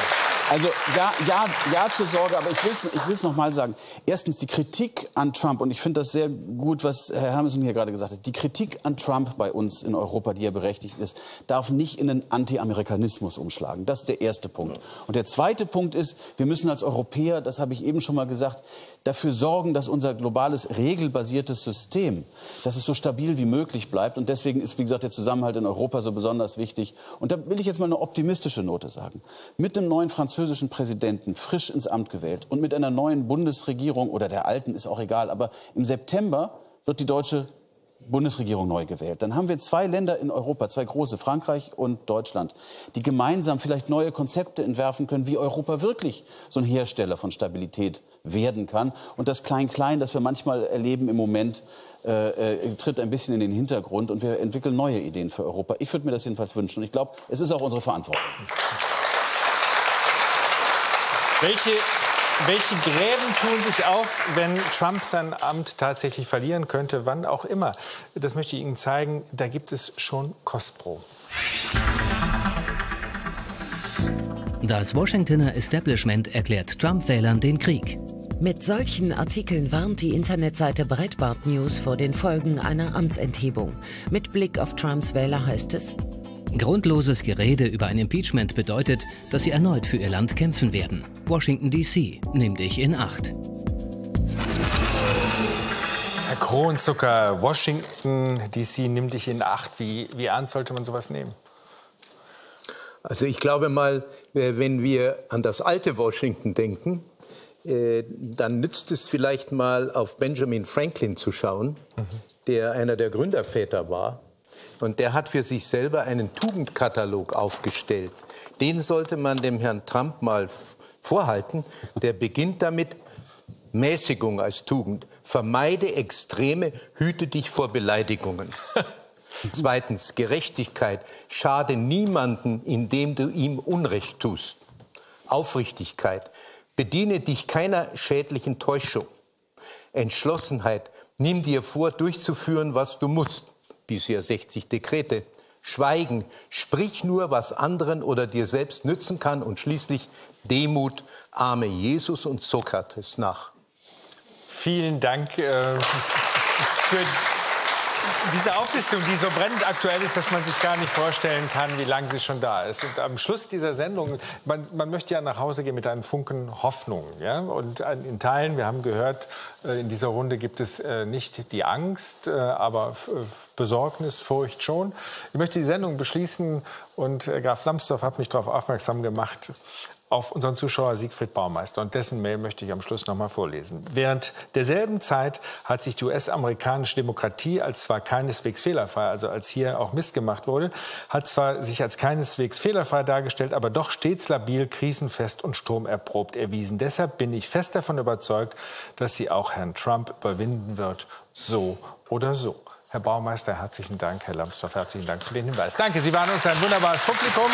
[SPEAKER 8] Also ja, ja, ja zur Sorge, aber ich will es ich will's noch mal sagen. Erstens die Kritik an Trump, und ich finde das sehr gut, was Herr Hermansen hier gerade gesagt hat, die Kritik an Trump bei uns in Europa, die ja berechtigt ist, darf nicht in den Anti-Amerikanismus umschlagen. Das ist der erste Punkt. Und der zweite Punkt ist, wir müssen als Europäer, das habe ich eben schon mal gesagt, dafür sorgen, dass unser globales, regelbasiertes System, dass es so stabil wie möglich bleibt. Und deswegen ist, wie gesagt, der Zusammenhalt in Europa so besonders wichtig. Und da will ich jetzt mal eine optimistische Note sagen. Mit dem neuen französischen Präsidenten, frisch ins Amt gewählt, und mit einer neuen Bundesregierung, oder der alten, ist auch egal, aber im September wird die deutsche Bundesregierung neu gewählt. Dann haben wir zwei Länder in Europa, zwei große, Frankreich und Deutschland, die gemeinsam vielleicht neue Konzepte entwerfen können, wie Europa wirklich so ein Hersteller von Stabilität werden kann. Und das Klein-Klein, das wir manchmal erleben im Moment, äh, äh, tritt ein bisschen in den Hintergrund, und wir entwickeln neue Ideen für Europa. Ich würde mir das jedenfalls wünschen, und ich glaube, es ist auch unsere Verantwortung.
[SPEAKER 2] Welche, welche Gräben tun sich auf, wenn Trump sein Amt tatsächlich verlieren könnte, wann auch immer? Das möchte ich Ihnen zeigen. Da gibt es schon Kostproben.
[SPEAKER 3] Das Washingtoner Establishment erklärt Trump-Wählern den Krieg.
[SPEAKER 1] Mit solchen Artikeln warnt die Internetseite Breitbart News vor den Folgen einer Amtsenthebung. Mit Blick auf Trumps Wähler heißt es:
[SPEAKER 3] Grundloses Gerede über ein Impeachment bedeutet, dass sie erneut für ihr Land kämpfen werden. Washington D C, nimm dich in Acht.
[SPEAKER 2] Herr Kronzucker, Washington D C, nimm dich in Acht. Wie, wie ernst sollte man sowas nehmen?
[SPEAKER 4] Also ich glaube mal, wenn wir an das alte Washington denken, dann nützt es vielleicht mal, auf Benjamin Franklin zu schauen, mhm. der einer der Gründerväter war. Und der hat für sich selber einen Tugendkatalog aufgestellt. Den sollte man dem Herrn Trump mal vorhalten. Der beginnt damit: Mäßigung als Tugend. Vermeide Extreme, hüte dich vor Beleidigungen. Zweitens, Gerechtigkeit. Schade niemanden, indem du ihm Unrecht tust. Aufrichtigkeit. Bediene dich keiner schädlichen Täuschung. Entschlossenheit. Nimm dir vor, durchzuführen, was du musst. Bisher sechzig Dekrete. Schweigen, sprich nur, was anderen oder dir selbst nützen kann. Und schließlich Demut, ahme Jesus und Sokrates nach.
[SPEAKER 2] Vielen Dank äh, für diese Auflistung, die so brennend aktuell ist, dass man sich gar nicht vorstellen kann, wie lange sie schon da ist. Und am Schluss dieser Sendung, man, man möchte ja nach Hause gehen mit einem Funken Hoffnung. Ja? Und in Teilen, wir haben gehört, in dieser Runde gibt es nicht die Angst, aber Besorgnis, Furcht schon. Ich möchte die Sendung beschließen, und Graf Lambsdorff hat mich darauf aufmerksam gemacht, auf unseren Zuschauer Siegfried Baumeister. Und dessen Mail möchte ich am Schluss noch mal vorlesen. Während derselben Zeit hat sich die U S-amerikanische Demokratie als zwar keineswegs fehlerfrei, also als hier auch Mist gemacht wurde, hat zwar sich als keineswegs fehlerfrei dargestellt, aber doch stets labil, krisenfest und sturmerprobt erwiesen. Deshalb bin ich fest davon überzeugt, dass sie auch Herrn Trump überwinden wird, so oder so. Herr Baumeister, herzlichen Dank. Herr Lambsdorff, herzlichen Dank für den Hinweis. Danke, Sie waren uns ein wunderbares Publikum.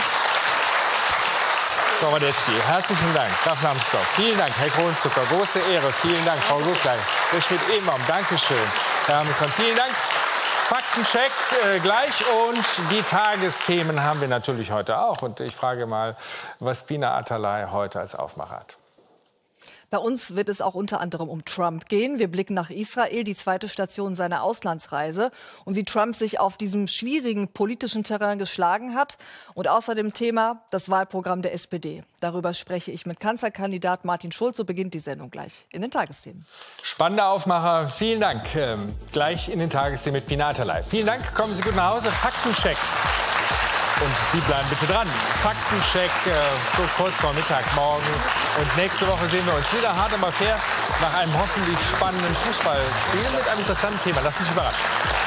[SPEAKER 2] Frau Radetzky, herzlichen Dank. Graf Lambsdorff, vielen Dank. Herr Kronzucker, große Ehre. Vielen Dank, Frau Gutlein. Herr Schmidt-Ebenbaum, Dankeschön. Herr Hermansen, vielen Dank. Faktencheck äh, gleich, und die Tagesthemen haben wir natürlich heute auch. Und ich frage mal, was Pina Atalay heute als Aufmacher hat.
[SPEAKER 11] Bei uns wird es auch unter anderem um Trump gehen. Wir blicken nach Israel, die zweite Station seiner Auslandsreise, und wie Trump sich auf diesem schwierigen politischen Terrain geschlagen hat. Und außerdem Thema das Wahlprogramm der S P D. Darüber spreche ich mit Kanzlerkandidat Martin Schulz. So beginnt die Sendung gleich in den Tagesthemen.
[SPEAKER 2] Spannender Aufmacher. Vielen Dank. Ähm, gleich in den Tagesthemen mit Pina Atalay. Vielen Dank. Kommen Sie gut nach Hause. Faktencheck. Und Sie bleiben bitte dran. Faktencheck äh, so kurz vor Mittag morgen. Und nächste Woche sehen wir uns wieder hart, aber fair nach einem hoffentlich spannenden Fußballspiel mit einem interessanten Thema. Lassen Sie sich überraschen.